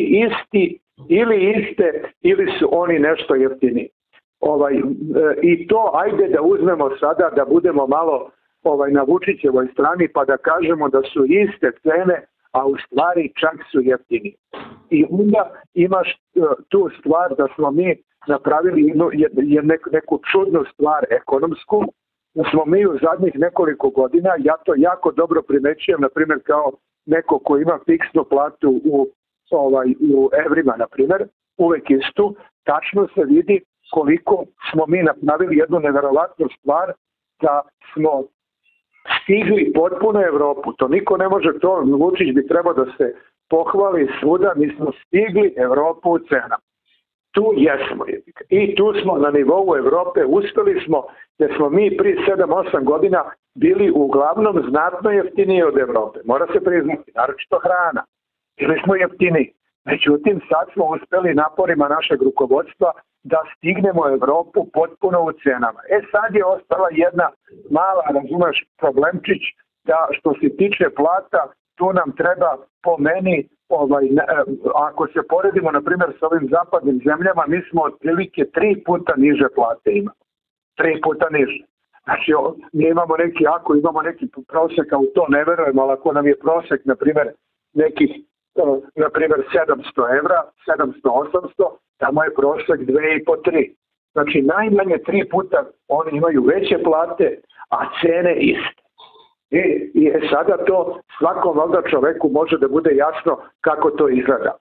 Speaker 2: iste ili su oni nešto jeftiniji. I to ajde da uzmemo sada da budemo malo na Vučićevoj strani pa da kažemo da su iste cene, a u stvari čak su jeftini. I onda imaš tu stvar da smo mi napravili neku čudnu stvar ekonomsku, da smo mi u zadnjih nekoliko godina, ja to jako dobro primećujem, na primjer kao neko ko ima fiksnu platu u evrima, na primjer, uvek istu, tačno se vidi koliko smo mi napravili jednu neverovatnu stvar da smo stigli potpuno Evropu. To niko ne može, to Vučić bi trebao da se pohvali svuda, mi smo stigli Evropu u cenama. Tu jesmo. I tu smo na nivou Evrope, uspeli smo da smo mi pri 7-8 godina bili uglavnom znatno jeftiniji od Evrope. Mora se priznati, naročito hrana. Bili smo jeftiniji. Međutim, sad smo uspeli naporima našeg rukovodstva da stignemo Evropu potpuno u cenama. Sad je ostala jedna mala, razumeš, problemčić, da što se tiče plata, tu nam treba po meni, ako se poredimo, na primjer, s ovim zapadnim zemljama, mi smo otprilike 3 puta niže plate imamo. 3 puta niže. Znači, mi imamo neki, ako imamo neki prosek, a u to ne verujemo, ali ako nam je prosek, na primjer, nekih, na primjer, 700 evra, 700-800, tamo je prosek 2,5-3. Znači, najmanje 3 puta oni imaju veće plate, a cene iste. I sada to svakom valjda čoveku može da bude jasno kako to izgleda.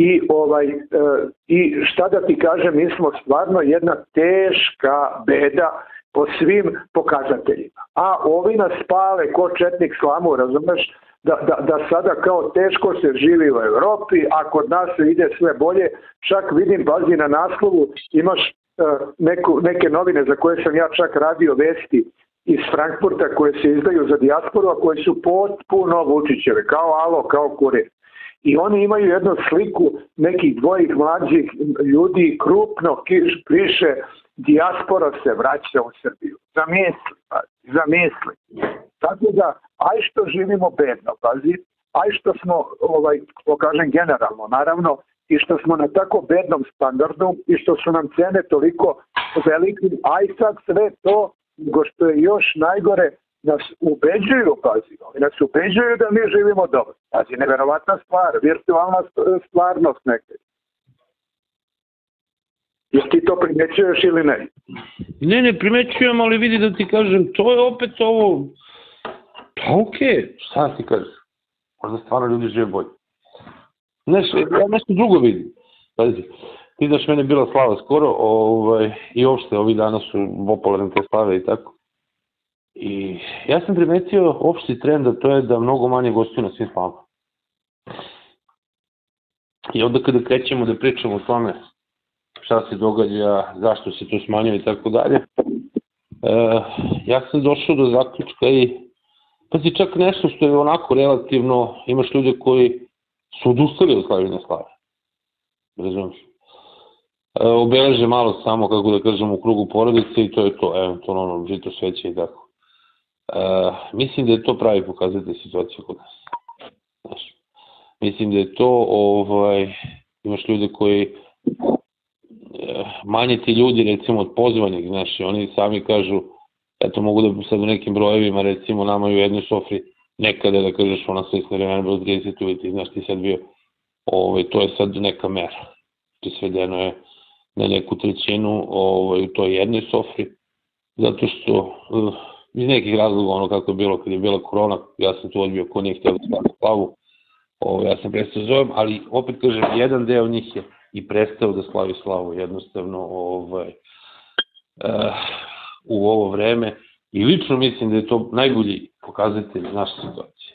Speaker 2: I šta da ti kažem, mi smo stvarno jedna teška beda po svim pokazateljima. A ovi nas spale ko četnik slamu, razumeš, da sada kao teško se živi u Evropi, a kod nas se ide sve bolje. Čak vidim, pazi, na naslovu imaš neke novine za koje sam ja čak radio vesti iz Frankfurta koje se izdaju za dijasporu, a koje su potpuno Vučićeve, kao Alo, kao Kurir. I oni imaju jednu sliku nekih dvojih mlađih ljudi, krupno piše dijaspora se vraća u Srbiju. Zamisli. Tako da, aj što živimo bedno, pazi, aj što smo, kažem generalno, naravno, i što smo na tako bednom standardu i što su nam cene toliko velike, aj sad sve to, nego što je još najgore, nas ubeđuju, pazi, nas ubeđuju da mi živimo dobro. Pazi, neverovatna stvar, virtualna stvarnost neka. Jesi ti to primećuješ ili ne?
Speaker 1: Ne primećujem, ali vidi da ti kažem, to je opet ovo, pa okej, šta ti kažeš? Možda stvarno ljudi žive bolje. Ja nešto drugo vidim. Pazi, ti daš mene bila slava skoro i uopšte ovih dana su popularne te slave i tako. I ja sam primetio opšti trend, a to je da mnogo manje gostuju na svim slavama. I onda kada krećemo da pričamo o tome šta se događa, zašto se to smanjuje i tako dalje, ja sam došao do zaključka i pazi, čak nešto što je onako relativno, imaš ljude koji su odustali od slavljenja slave. Razumiješ? obeleže malo samo, kako da kažem, u krugu porodice i to je to, eventualno žito, sveće i tako. Mislim da je to pravi pokazatelj situacije kod nas. Znaš, mislim da je to, imaš ljude koji, manje ti ljudi, recimo, od pozvanih, znaš, oni sami kažu, eto, mogu da sad u nekim brojevima, recimo, nama u jednoj sofri, nekada, da kažeš, ona sve isne vremena bilo 30 uvijek, znaš, ti sad bio, to je sad neka mera. To svedeno je na neku trećinu u toj jednoj sofri, zato što iz nekih razloga, ono kako je bilo kad je bila korona, ja sam tu odbio ko nije htio da slavi slavu, ja sam prestao zovem, ali opet kažem, jedan deo njih je i prestao da slavi slavu, jednostavno u ovo vreme, i lično mislim da je to najbolji pokazatelj naše situacije.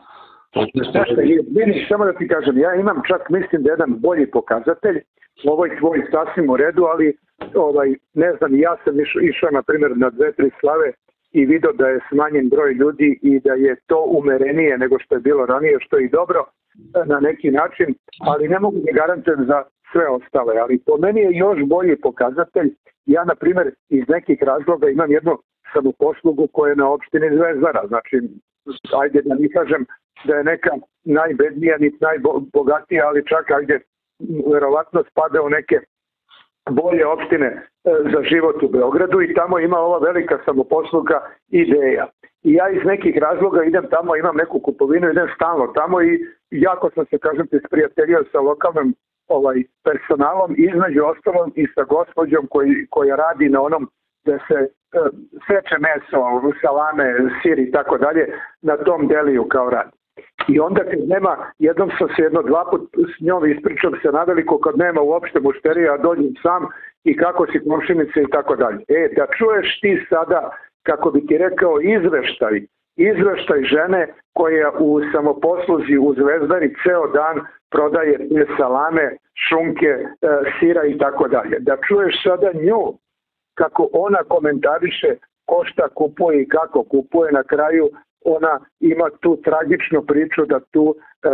Speaker 2: Samo da ti kažem, ja imam čak, mislim da je jedan bolji pokazatelj, ovo je tvoj sasvim u redu, ali ne znam, ja sam išao na primjer na 2-3 slave i vidio da je smanjen broj ljudi i da je to umerenije nego što je bilo ranije, što je i dobro na neki način, ali ne mogu da garantujem za sve ostale, ali po meni je još bolji pokazatelj. Ja, na primjer, iz nekih razloga imam jednu samoposlugu koja je na opštini Zvezdara, znači, ajde da ne kažem da je neka najbednija, niti najbogatija, ali čak ajde verovatno spada u neke bolje opštine za život u Beogradu i tamo ima ova velika samoposluga Ideja. I ja iz nekih razloga idem tamo, imam neku kupovinu, idem stalno tamo i jako sam se, kažem ti, sprijateljio sa lokalnim personalom, između ostalom i sa gospođom koja radi na onom da se seče meso, salame, sir i tako dalje, na tom deliju kao radi. I onda kad nema, jednom sam se 1-2 put s njom ispričam se naveliko kad nema uopšte mušterija, a dođem sam i kako si komšinice i tako dalje. Da čuješ ti sada, kako bi ti rekao, izveštaj žene koja u samoposluzi u Zvezdari ceo dan prodaje salame, šunke, sira i tako dalje. Da čuješ sada nju kako ona komentariše ko šta kupuje i kako kupuje, na kraju ona ima tu tragičnu priču da tu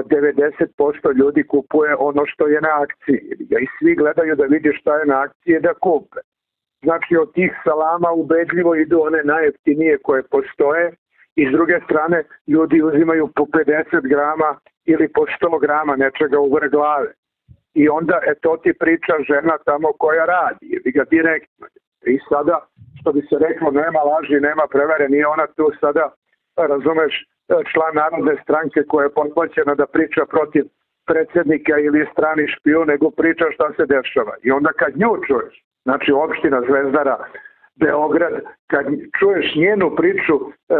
Speaker 2: 90% ljudi kupuje ono što je na akciji. I svi gledaju da vidi šta je na akciji da kupe. Znači od tih salama ubedljivo idu one najjeftinije koje postoje i s druge strane ljudi uzimaju po 50 grama ili po 100 grama nečega u vrh glave. I onda to ti priča žena tamo koja radi, ili ga direktno. I sada, što bi se reklo, nema laži, nema prevere, nije ona tu sada, razumeš, član Narodne stranke koja je potplaćena da priča protiv predsjednika ili strani špijun, nego priča šta se dešava. I onda kad nju čuješ, znači opština Zvezdara, Beograd, kad čuješ njenu priču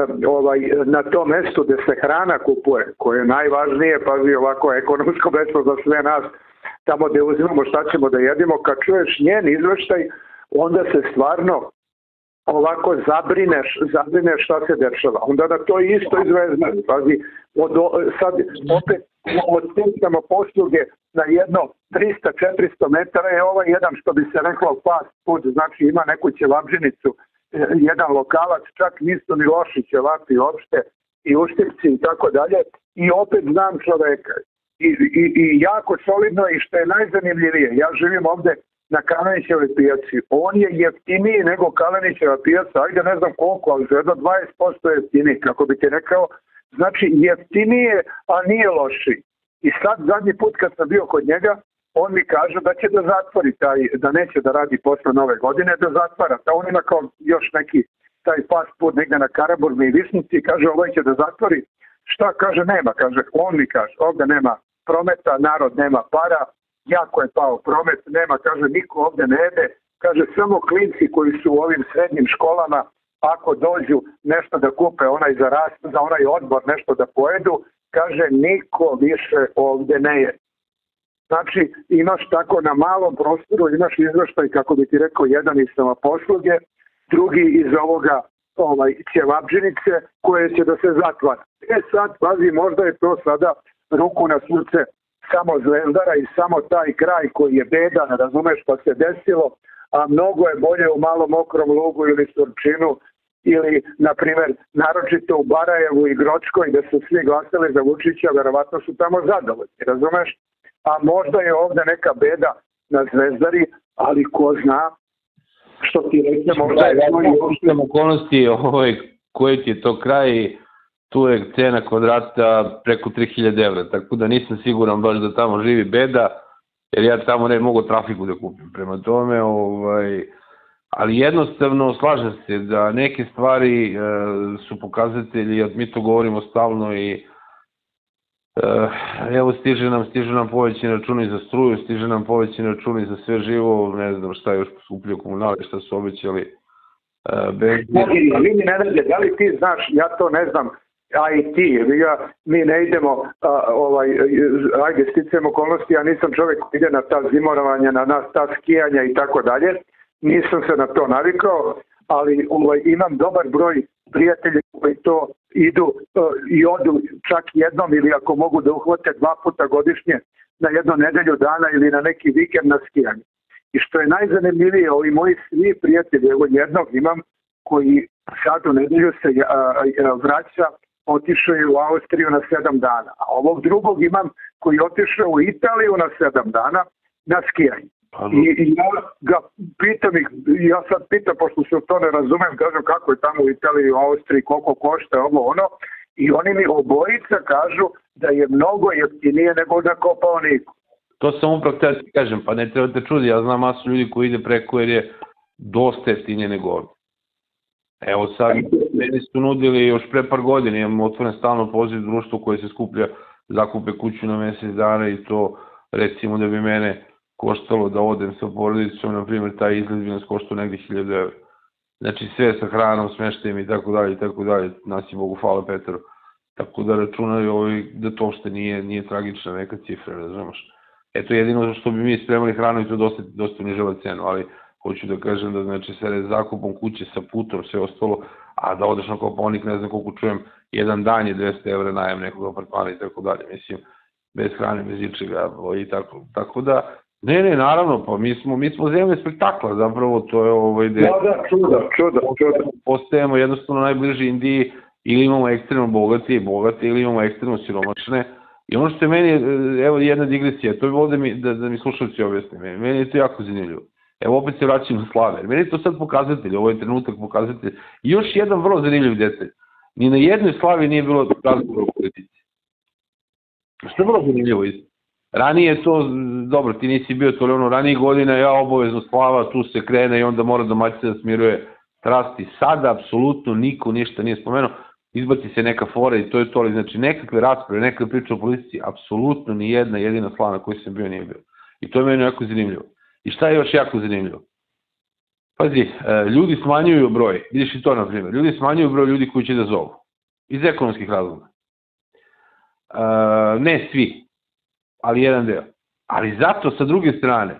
Speaker 2: na tom mestu gde se hrana kupuje, koje je najvažnije, pazi ovako ekonomsko mesto za sve nas, tamo gde uzimamo šta ćemo da jedimo, kad čuješ njen izveštaj, onda se stvarno ovako zabrineš šta se dešava. Onda da to isto izvezne. Pazi, sad opet od samoposluge na jedno 300-400 metara je ovaj jedan, što bi se reklo, fast food, znači ima neku ćevabžinicu, jedan lokalac, čak nisu ni loši ćevapi uopšte, i uštipci i tako dalje, i opet znam čoveka. I jako solidno, i što je najzanimljivije, ja živim ovde na Kalenićevoj pijaci. On je jeftiniji nego Kalenićeva pijaca, ajde ne znam koliko, ali za jedno 20% jeftiniji, kako bi ti rekao. Znači jeftinije, a nije loši. I sad zadnji put kad sam bio kod njega, on mi kaže da će da zatvori da neće da radi posle Nove godine, da zatvara. On ima kao još neki taj fast food negde na Karaburmi i Višnjici i kaže ovaj će da zatvori. Šta kaže? Nema, kaže. On mi kaže, ovde nema prometa, narod nema para, jako je pao promet, nema, kaže, niko ovde ne jede, kaže, samo klinci koji su u ovim srednjim školama, ako dođu nešto da kupe za onaj odbor nešto da pojedu, kaže, niko više ovde ne jede. Znači, imaš tako na malom prostoru, imaš izveštaj, kako bi ti rekao, jedan iz samoposluge, drugi iz ovoga ćevabdžinice koje će da se zatvara. Sad, pazi, možda je to sada ruku na srce samo Zvezdara i samo taj kraj koji je bedan, razumeš šta se desilo, a mnogo je bolje u Malom Okrom Lugu ili Surčinu ili, na primjer, naročito u Barajevu i Gročkoj gde su svi glasali za Vučića, verovatno su tamo zadovoljni, razumeš? A možda je ovde neka beda na Zvezdari, ali ko zna što ti reče, možda je
Speaker 1: okolnosti koji ti je to kraj, tu je cena kvadrata preko 3000 evra, tako da nisam siguran baš da tamo živi beda, jer ja tamo ne mogu trafiku da kupim. Prema tome, ali jednostavno slažem se da neke stvari su pokazatelji, mi to govorimo stalno i evo stižu nam povećani računi za struju, stiže nam povećani računi za sve živo, ne znam šta je još poskupljio komunale, šta su obećali.
Speaker 2: Da li ti znaš, ja to ne znam, a i ti, mi ne idemo, ajde sticajem okolnosti, ja nisam čovjek koji ide na ta zimoravanja, na ta skijanja i tako dalje, nisam se na to navikao, ali imam dobar broj prijatelja koji to idu i odu čak jednom ili ako mogu da uhvate 2 puta godišnje na jednu nedelju dana ili na neki vikend na skijanje. I što je najzanimljivije, ovi moji svi prijatelji, evo jednog imam koji sad u nedelju se vraća, otišao je u Austriju na 7 dana, a ovog drugog imam koji je otišao u Italiju na 7 dana na skijanje. I ja ga pitam, ja sad pitam, pošto se to ne razumem, kažem kako je tamo u Italiji, u Austriji, koliko košta ovo ono, i oni mi obojica kažu da je mnogo jeftinije nego na Kopaoniku.
Speaker 1: To sam upravo htio ti kažem, pa ne treba te čudi, ja znam masu ljudi koji ide preko jer je dosta jeftinije nego ovdje. Evo sad, meni su nudili još pre par godina, imam otvoren stalno poziv društvo koje se skuplja, zakupe kuću na mjesec dana i to recimo da bi mene koštalo da odem sa porodicom, na primjer taj izgled bi nas koštao negdje 1000 evra. Znači sve sa hranom, smeštajem i tako dalje, nas je Bogu hvala Petru. Tako da računaju da to uopšte nije tragična neka cifra, razumeš. Eto jedino što bi mi spremali hranu i to dosta nižava cenu, ali hoću da kažem da znači sa zakupom kuće, sa putom, sve ostalo, a da odeš na Kopaonik, ne znam koliko čujem, jedan dan je 200 evra najem nekog apartmana i tako dalje, mislim, bez hrane, bez ičega i tako da, ne, naravno, pa mi smo zemlje spektakla, zapravo to je ideja.
Speaker 2: Da, čudo.
Speaker 1: Postajemo jednostavno najbliži Indiji, ili imamo ekstremno bogate ili imamo ekstremno siromašne. I ono što je meni, evo jedna digresija, to bi ovdje da mi slušalci objasne, meni je to jako zanimljivo. Evo opet se vraćam na Slaver, meni je to sad pokazatelj, ovo je trenutak pokazatelj. I još jedan vrlo zanimljiv detalj, ni na jednoj slavi nije bilo razgovora u politici. Što je vrlo zanimljivo isto. Ranije je to, dobro, ti nisi bio to, ali ono, ranije godina, ja obavezno slava, tu se krene i onda mora domaćica da smiruje strasti. Sada apsolutno niko ništa nije spomenuo, izbaci se neka fora i to je to, ali znači nekakve rasprave, nekakve priče o politici, apsolutno ni jedna jedina slava na kojoj sam bio nije bio. I to je meni jako zanimljivo. I šta je još jako zanimljivo? Pazi, ljudi smanjuju broj, vidiš i to na primjer, ljudi smanjuju broj ljudi koji će da zovu, iz ekonomskih razloga. Ne svi, ali jedan deo. Ali zato sa druge strane,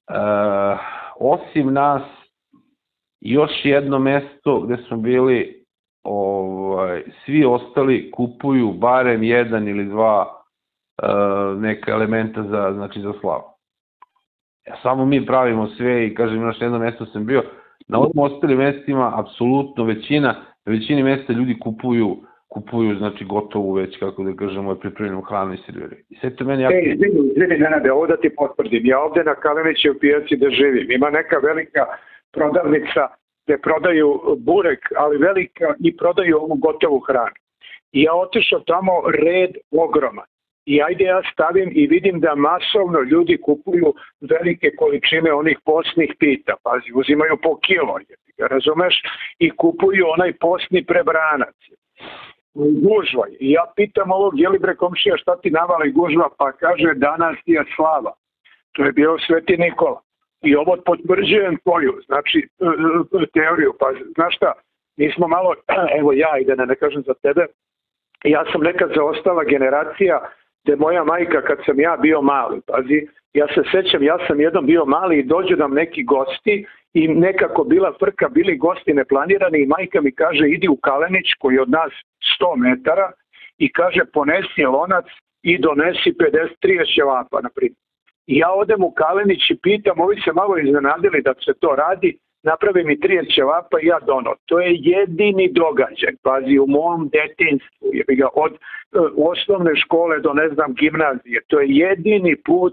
Speaker 1: osim nas, još jedno mesto gde smo bili, svi ostali kupuju barem 1 ili 2 neka elementa za slavu. Samo mi pravimo sve i kažem, još jedno mesto sam bio, na ovim ostalim mestima apsolutno većini mesta ljudi kupuju, znači gotovu već, kako da kažemo, pripremljenu hranu i serviraju. I sve to meni jako...
Speaker 2: Izvini, Nenade, ovo da ti potvrdim. Ja ovde na Kalenićev pijaci da živim. Ima neka velika prodavnica gde prodaju burek, ali velika i prodaju ovu gotovu hranu. I ja otišao tamo, red ogroman. I ajde ja stavim i vidim da masovno ljudi kupuju velike količine onih posnih pita. Pazi, uzimaju po kilo, razumeš? I kupuju onaj posni prebranac. Gužva. I ja pitam ovog, je li bre komšija šta ti navali gužva? Pa kaže, danas je slava. To je bio Sveti Nikola. I ovo potvrđujem tvoju, znači, teoriju. Pa znaš šta, mi smo malo, evo ja, i da ne kažem za tebe, ja sam nekad zaostala generacija gde moja majka, kad sam ja bio mali, pazi, ja se sećam, ja sam jednom bio mali i dođu nam neki gosti i nekako bila frka, bili gosti neplanirani i majka mi kaže, idi u Kalenić koji je od nas 100 metara i kaže, ponesi lonac i donesi 30 ćevapa, na primjer. I ja odem u Kalenić i pitam, ovi se malo iznenadili da se to radi, napravi mi 30 ćevapa i ja dono. To je jedini događaj, pazi, u mom detinjstvu, od osnovne škole do, ne znam, gimnazije. To je jedini put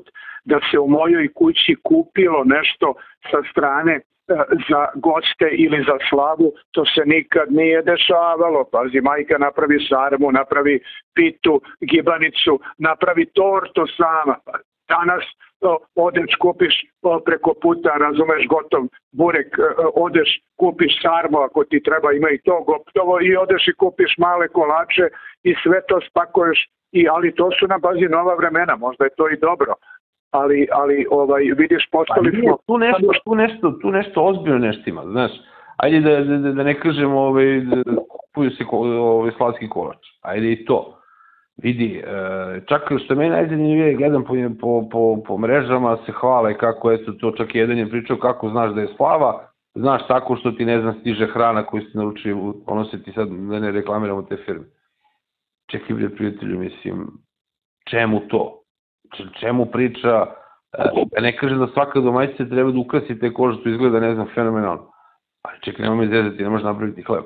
Speaker 2: da se u mojoj kući kupilo nešto sa strane za goste ili za slavu, to se nikad nije dešavalo. Pazi, majka napravi sarmu, napravi pitu, gibanicu, napravi tortu sama. Danas odeš, kupiš preko puta, razumeš, gotov burek, odeš, kupiš sarmu ako ti treba, ima i to gotovo, i odeš i kupiš male kolače i sve to spakuješ, ali to su na bazi nova vremena, možda je to i dobro. Ali vidiš, postali smo...
Speaker 1: Tu nešto ozbiljno nešto ima, znaš. Ajde da ne kažem kupuju se slatski kolač. Ajde i to. Vidi, čak što meni najzanimljivije, gledam po mrežama, se hvale kako je to, čak jedan je pričao kako znaš da je slava, znaš tako što ti, ne znam, stiže hrana koju si naručio, ono se ti sad, da ne reklamiramo te firme. Čekaj, bre, prijatelju, mislim, čemu to? Čemu priča, ne kažem da svaka domaćica treba da ukrasi te kože, to izgleda, ne znam, fenomenalno. Ali čekaj, nemoj me zezati, ne možeš napraviti hleb.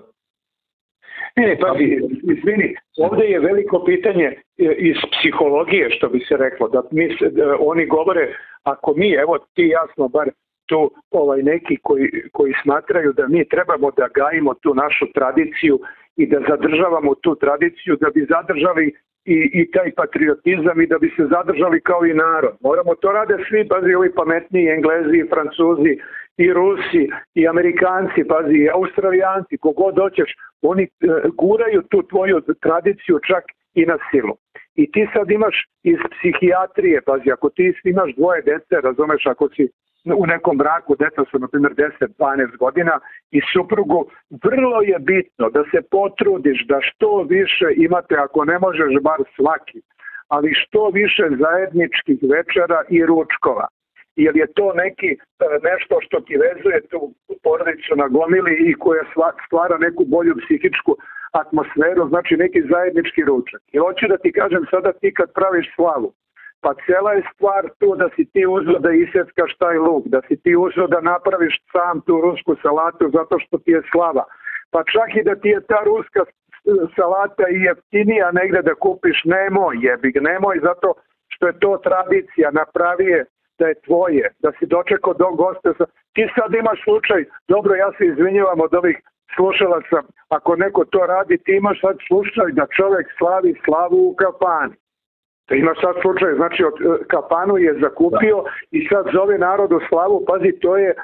Speaker 2: Pazi, izvini, ovde je veliko pitanje iz psihologije, što bi se reklo, da oni govore, ako mi, evo ti jasno, bar tu neki koji smatraju da mi trebamo da gajimo tu našu tradiciju i da zadržavamo tu tradiciju, da bi zadržali i taj patriotizam i da bi se zadržali kao i narod. Moramo, to rade svi, pazi, ovi pametniji, Englezi, i Francuzi, i Rusi, i Amerikanci, pazi, i Australijanci, kogod hoćeš, oni guraju tu tvoju tradiciju čak i na silu. I ti sad imaš iz psihijatrije, pazi, ako ti imaš dvoje dece, razumeš, ako si u nekom braku, deca su, na primjer, 10-12 godina i suprugu, vrlo je bitno da se potrudiš da što više imate, ako ne možeš bar svaki, ali što više zajedničkih večera i ručkova. Jer je to nešto što ti vezuje tu porodicu na gomili i koja stvara neku bolju psihičku atmosferu, znači neki zajednički ručak. I hoću da ti kažem sada, ti kad praviš slavu, pa cijela je stvar tu da si ti uzeo da iseckaš taj luk, da si ti uzeo da napraviš sam tu rusku salatu zato što ti je slava. Pa čak i da ti je ta ruska salata i jeftinija negde da kupiš, nemoj zato što je to tradicija, napravi je da je tvoje, da si dočekao do goste. Ti sad imaš slučaj, dobro, ja se izvinjavam od ovih slušalaca, ako neko to radi, ti imaš sad slučaj da čovjek slavi slavu u kafani. To ima sad slučaj, znači kafanu je zakupio i sad zove narod u slavu, pazi, to je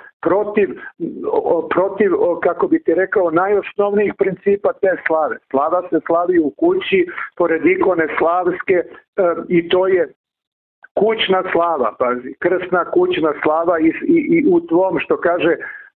Speaker 2: protiv, kako bi ti rekao, najosnovnijih principa te slave. Slava se slavi u kući, pored ikone slavske, i to je kućna slava, pazi, krsna kućna slava i u tvom, što kaže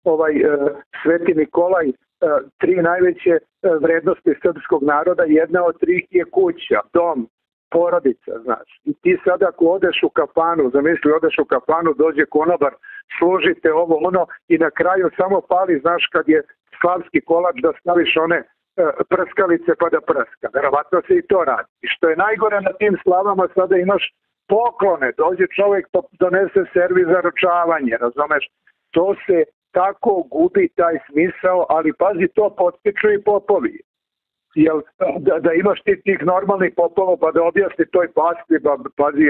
Speaker 2: Sveti Nikolaj, 3 najveće vrednosti srpskog naroda, jedna od 3 je kuća, dom, porodica, znaš. I ti sad ako odeš u kafanu, zamisli, odeš u kafanu, dođe konobar, služite ovo, ono, i na kraju samo pali, znaš, kad je slavski kolač, da staviš one prskalice pa da prska. Verovatno se i to radi. I što je najgore na tim slavama, sada imaš poklone, dođe čovjek, donese servis za ručavanje, razumeš? To se tako gubi taj smisao, ali pazi, to potpiču i popovi. Jel, da imaš ti tih normalnih popova pa da objasni toj pasti, pazi,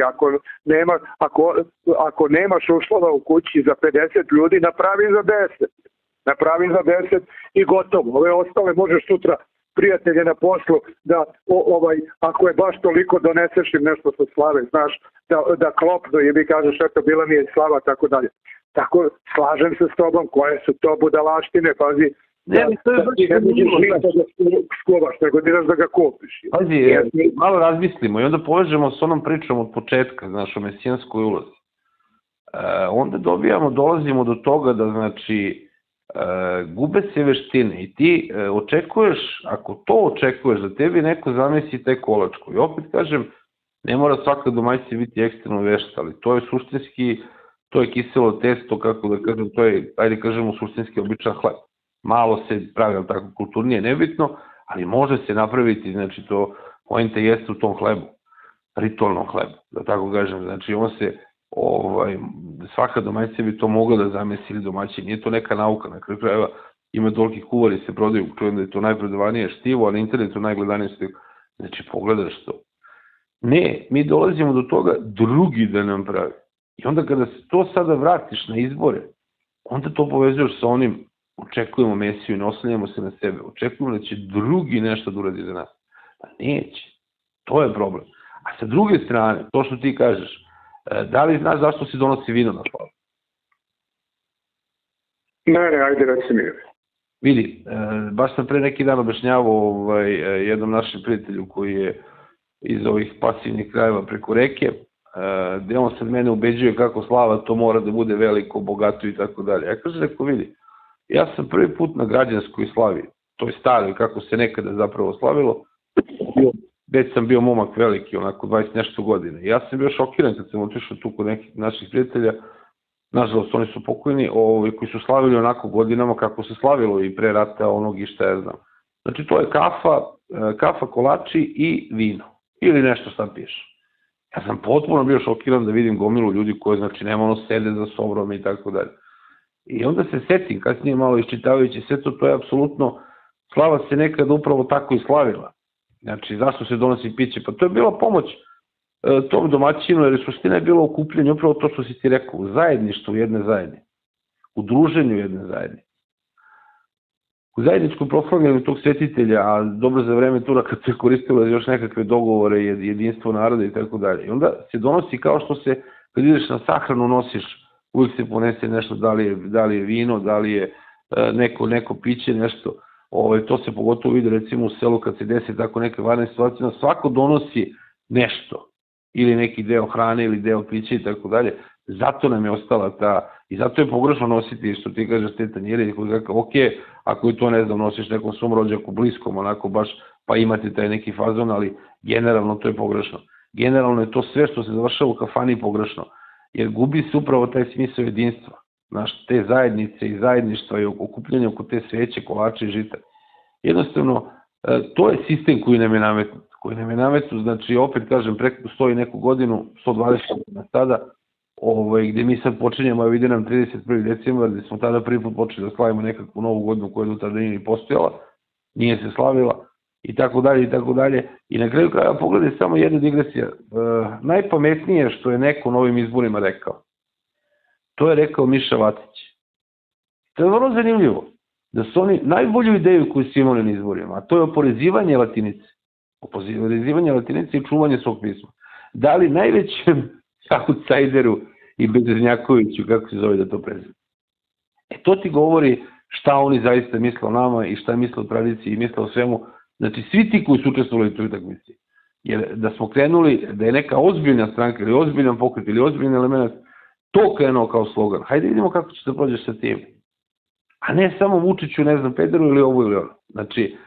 Speaker 2: ako nemaš uslova u kući za 50 ljudi, napravi za 10 i gotovo. Ove ostale možeš sutra prijatelje na poslu da ako je baš toliko doneseš im nešto sa slave, znaš, da klopnu i mi kažeš eto bila mi je slava, tako dalje. Tako, slažem se s tobom, koje su to budalaštine, pazi, ti ne možeš ništa da skuvaš, nego diraš da ga kupiš.
Speaker 1: Pazi, malo razmislimo i onda povežemo s onom pričom od početka, znaš, o mesijanskoj ulozi. Onda dolazimo do toga da, znači, gube se veštine i ti očekuješ, ako to očekuješ, da tebi neko zamesi taj kolačku. I opet kažem, ne mora svaka domaćica biti ekstremno vešta, ali to je suštinski, to je kiselo testo, kako da kažem, to je, ajde kažemo, suštinski običan hleb. Malo se pravi, ali tako kulturnije, nebitno, ali može se napraviti, znači to, pojenta jeste u tom hlebu, ritualnom hlebu, da tako kažem, znači on se, svaka domaćica bi to mogla da zamesi ili domaći, nije to neka nauka, na kraju krajeva ima toliki kuvari se prodaju, čujem da je to najprodavanije štivo, a na internetu najgledanije štivo, znači pogledaš to. Ne, mi dolazimo do toga drugi da nam pravi. I onda kada se to sada vratiš na izbore, onda to povezuješ sa onim, očekujemo Mesiju, ne oslanjamo se na sebe, očekujemo da će drugi nešto da uradi za nas. Pa neće. To je problem. A sa druge strane, to što ti kažeš, da li znaš zašto se donosi vino na slavu?
Speaker 2: Ne, ajde reci mi.
Speaker 1: Vidi, baš sam pre neki dan objašnjavao jednom našem prijatelju koji je iz ovih pasivnih krajeva preko reke, gde on sad mene ubeđuje kako slava to mora da bude veliko, bogato i tako dalje. Ja kažem, rekao, vidi, ja sam prvi put na građanskoj slavi, to je staro kako se nekada zapravo slavilo, već sam bio momak veliki, onako 20 nešto godine. Ja sam bio šokiran kad sam otišao tu kod nekih naših prijatelja, nažalost oni su pokojni, koji su slavili onako godinama kako se slavilo i pre rata onog i šta ja znam. Znači to je kafa, kolači i vino. Ili nešto šta piješ. Ja sam potpuno bio šokiran da vidim gomilu ljudi koji, znači, nema ono sede za sobrom i tako dalje. I onda se setim, kasnije malo iščitavajući sve to je apsolutno, slava se nekada upravo tako i slavila. Znači, zašto se donosi piće? Pa to je bila pomoć tom domaćinu, jer suština je bila okupljanje, upravo to što si ti rekao, u zajedništvu jedne zajednice, u druženju jedne zajednice. U zajedničkom proslavljanju tog svetitelja, a dobro za vreme tura kad se koristilo još nekakve dogovore, jedinstvo naroda i tako dalje. I onda se donosi kao što se, kad ideš na sahranu nosiš, uvijek se ponese nešto, da li je vino, da li je neko piće, nešto. To se pogotovo vidi recimo u selu kad se desi tako neke varne situacije, svako donosi nešto, ili neki deo hrane ili deo pića i tako dalje. Zato nam je ostala ta, i zato je pogrešno nositi, što ti kažeš, te tanjire, ok, ako je to, ne znam, nosiš nekom svom rođaku bliskom, onako baš, pa imate taj neki fazon, ali generalno to je pogrešno. Generalno je to sve što se završava u kafani pogrešno, jer gubi se upravo taj smisao jedinstva, znaš, te zajednice i zajedništva i okupljanja oko te sveće, kolače i žita. Jednostavno, to je sistem koji nam je nametnut, znači, opet kažem, preko stoji neku godinu, 120 godina sada, gde mi sad počinjemo, evo ide nam 31. decembar, gde smo tada prvi put počeli da slavimo nekakvu novu godinu koja do tada nije ni postojala, nije se slavila, i tako dalje, i tako dalje. I na kraju kraja pogledaj samo jedna digresija. Najpametnije što je neko na ovim izborima rekao, to je rekao Miša Vacić. To je vrlo zanimljivo, da su oni najbolju ideju koju su imali na izborima, a to je oporezivanje latinice. Oporezivanje latinice i čuvanje svog pisma. Dali najvećem outsideru i Bezeznjakoviću, kako se zove da to prezime. To ti govori šta oni zaista misle o nama i šta misle o tradiciji i misle o svemu. Znači, svi ti koji su učestvovali u toj utakmici. Jer da smo krenuli, da je neka ozbiljna stranka ili ozbiljan pokret ili ozbiljan element, to krenuo kao slogan. Hajde vidimo kako će da prođeš sa tim. A ne samo Vučiću, ne znam, Pederu ili ovo ili ono. Znači,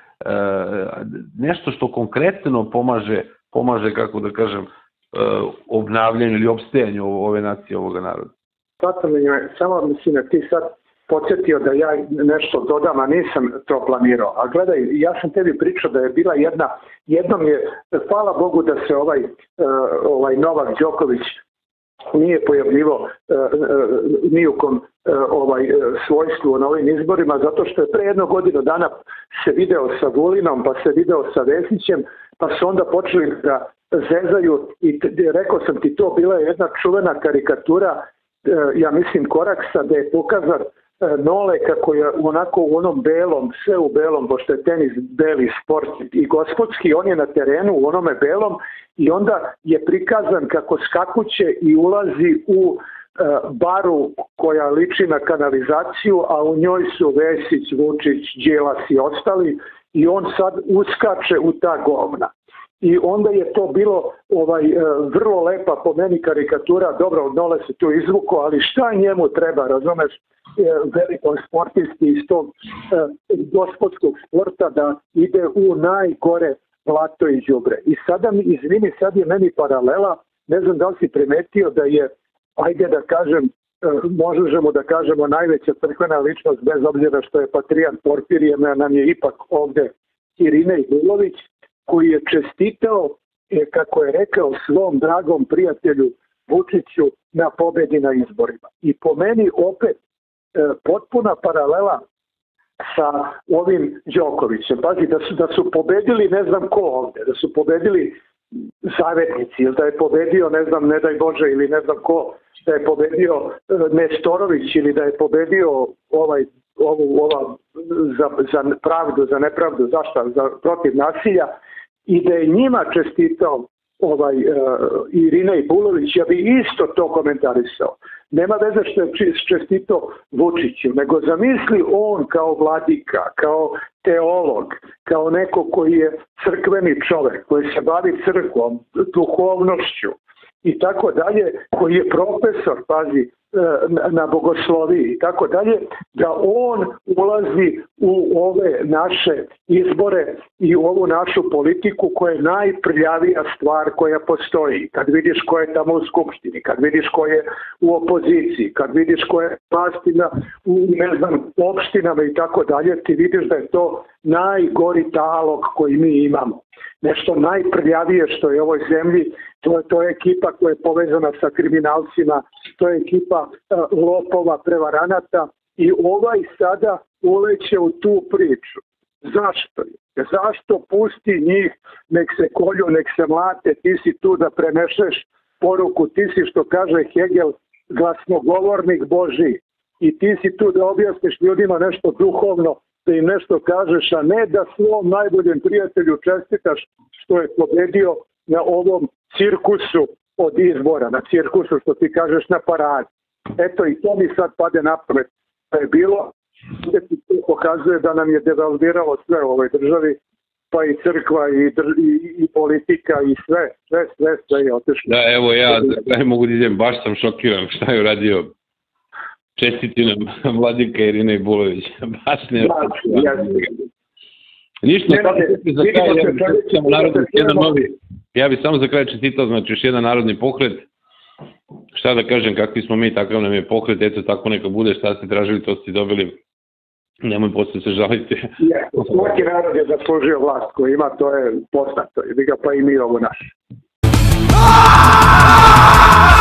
Speaker 1: nešto što konkretno pomaže, kako da kažem, obnavljanju ili opstajanju ove nacije, ovoga naroda.
Speaker 2: Samo mislim da ti sad podsjetio da ja nešto dodam, a nisam to planirao. A gledaj, ja sam tebi pričao da je bila jednom je, hvala Bogu da se ovaj Novak Đoković nije pojavljivo ni u kom svojstvu na ovim izborima, zato što je pre jedno godinu dana se video sa Vulinom, pa se video sa Vesićem, pa su onda počeli da zezaju i rekao sam ti, to bila je jedna čuvena karikatura, ja mislim Koraksa, da je pokazan Nole kako je onako u onom belom, sve u belom, pošto je tenis beli sport i gospodski, on je na terenu u onome belom i onda je prikazan kako skakuće i ulazi u baru koja liči na kanalizaciju, a u njoj su Vesić, Vučić, Đilas i ostali i on sad uskače u ta govna. I onda je to bilo vrlo lepa po meni karikatura, dobro, Nole se tu izvuko, ali šta njemu treba, razumeš, velikom sportisti iz tog gospodskog sporta da ide u najgore blato i đubre. I sada, izvini, sad je meni paralela, ne znam da li si primetio da je, ajde da kažem, možemo da kažemo najveća crkvena ličnost, bez obzira što je patrijarh Porfirije, nam je ipak ovde Irinej Vulović, koji je čestitao, kako je rekao, svom dragom prijatelju Vučiću na pobedi na izborima. I po meni opet potpuna paralela sa ovim Đokovićem. Pazi, da su pobedili ne znam ko ovde, da su pobedili zavetnici, ili da je pobedio, ne znam, ne daj Bože, ili ne znam ko da je pobedio Nestorović ili da je pobedio ova za pravdu, za nepravdu, protiv nasilja, i da je njima čestitao Irina i Bulović, ja bi isto to komentarisao. Nema veze što je čestito Vučiću, nego zamisli on kao vladika, kao teolog, kao neko koji je crkveni čovek, koji se bavi crkvom, duhovnošću i tako dalje, koji je profesor, pazi, na bogosloviji i tako dalje, da on ulazi u ove naše izbore i u ovu našu politiku koja je najprljavija stvar koja postoji. Kad vidiš ko je tamo u skupštini, kad vidiš ko je u opoziciji, kad vidiš ko je vlastina u, ne znam, opštinama i tako dalje, ti vidiš da je to najgori talog koji mi imamo. Nešto najprljavije što je u ovoj zemlji, to je ekipa koja je povezana sa kriminalcima, to je ekipa lopova, prevaranata, i ovaj sada uleće u tu priču. Zašto? Zašto pusti njih, nek se kolju, nek se mlate, ti si tu da prenešeš poruku, ti si, što kaže Hegel, glasnogovornik Božji, i ti si tu da objasniš ljudima nešto duhovno, da im nešto kažeš, a ne da svom najboljem prijatelju čestitaš što je pobedio na ovom cirkusu od izbora, na cirkusu, što ti kažeš, na paradi. Eto, i to mi sad pade na pamet da je bilo, gdje ti to pokazuje da nam je devalviralo sve u ovoj državi, pa i crkva i politika i sve je otišlo.
Speaker 1: Da, evo ja mogu da idem, baš sam šokiran šta je uradio. Čestiti nam vladika Irina i Bulović. Baš ne. Ništa, ja bih samo za kraj čestitao, znači još jedan narodni pokret. Šta da kažem, kakvi smo mi, takav nam je pokret, eto tako neka bude, šta ste tražili, to ste dobili. Nemoj posle se žaliti.
Speaker 2: Svaki narod je zaslužio vlast koju ima, to je poznato, pa i mi ovo naše.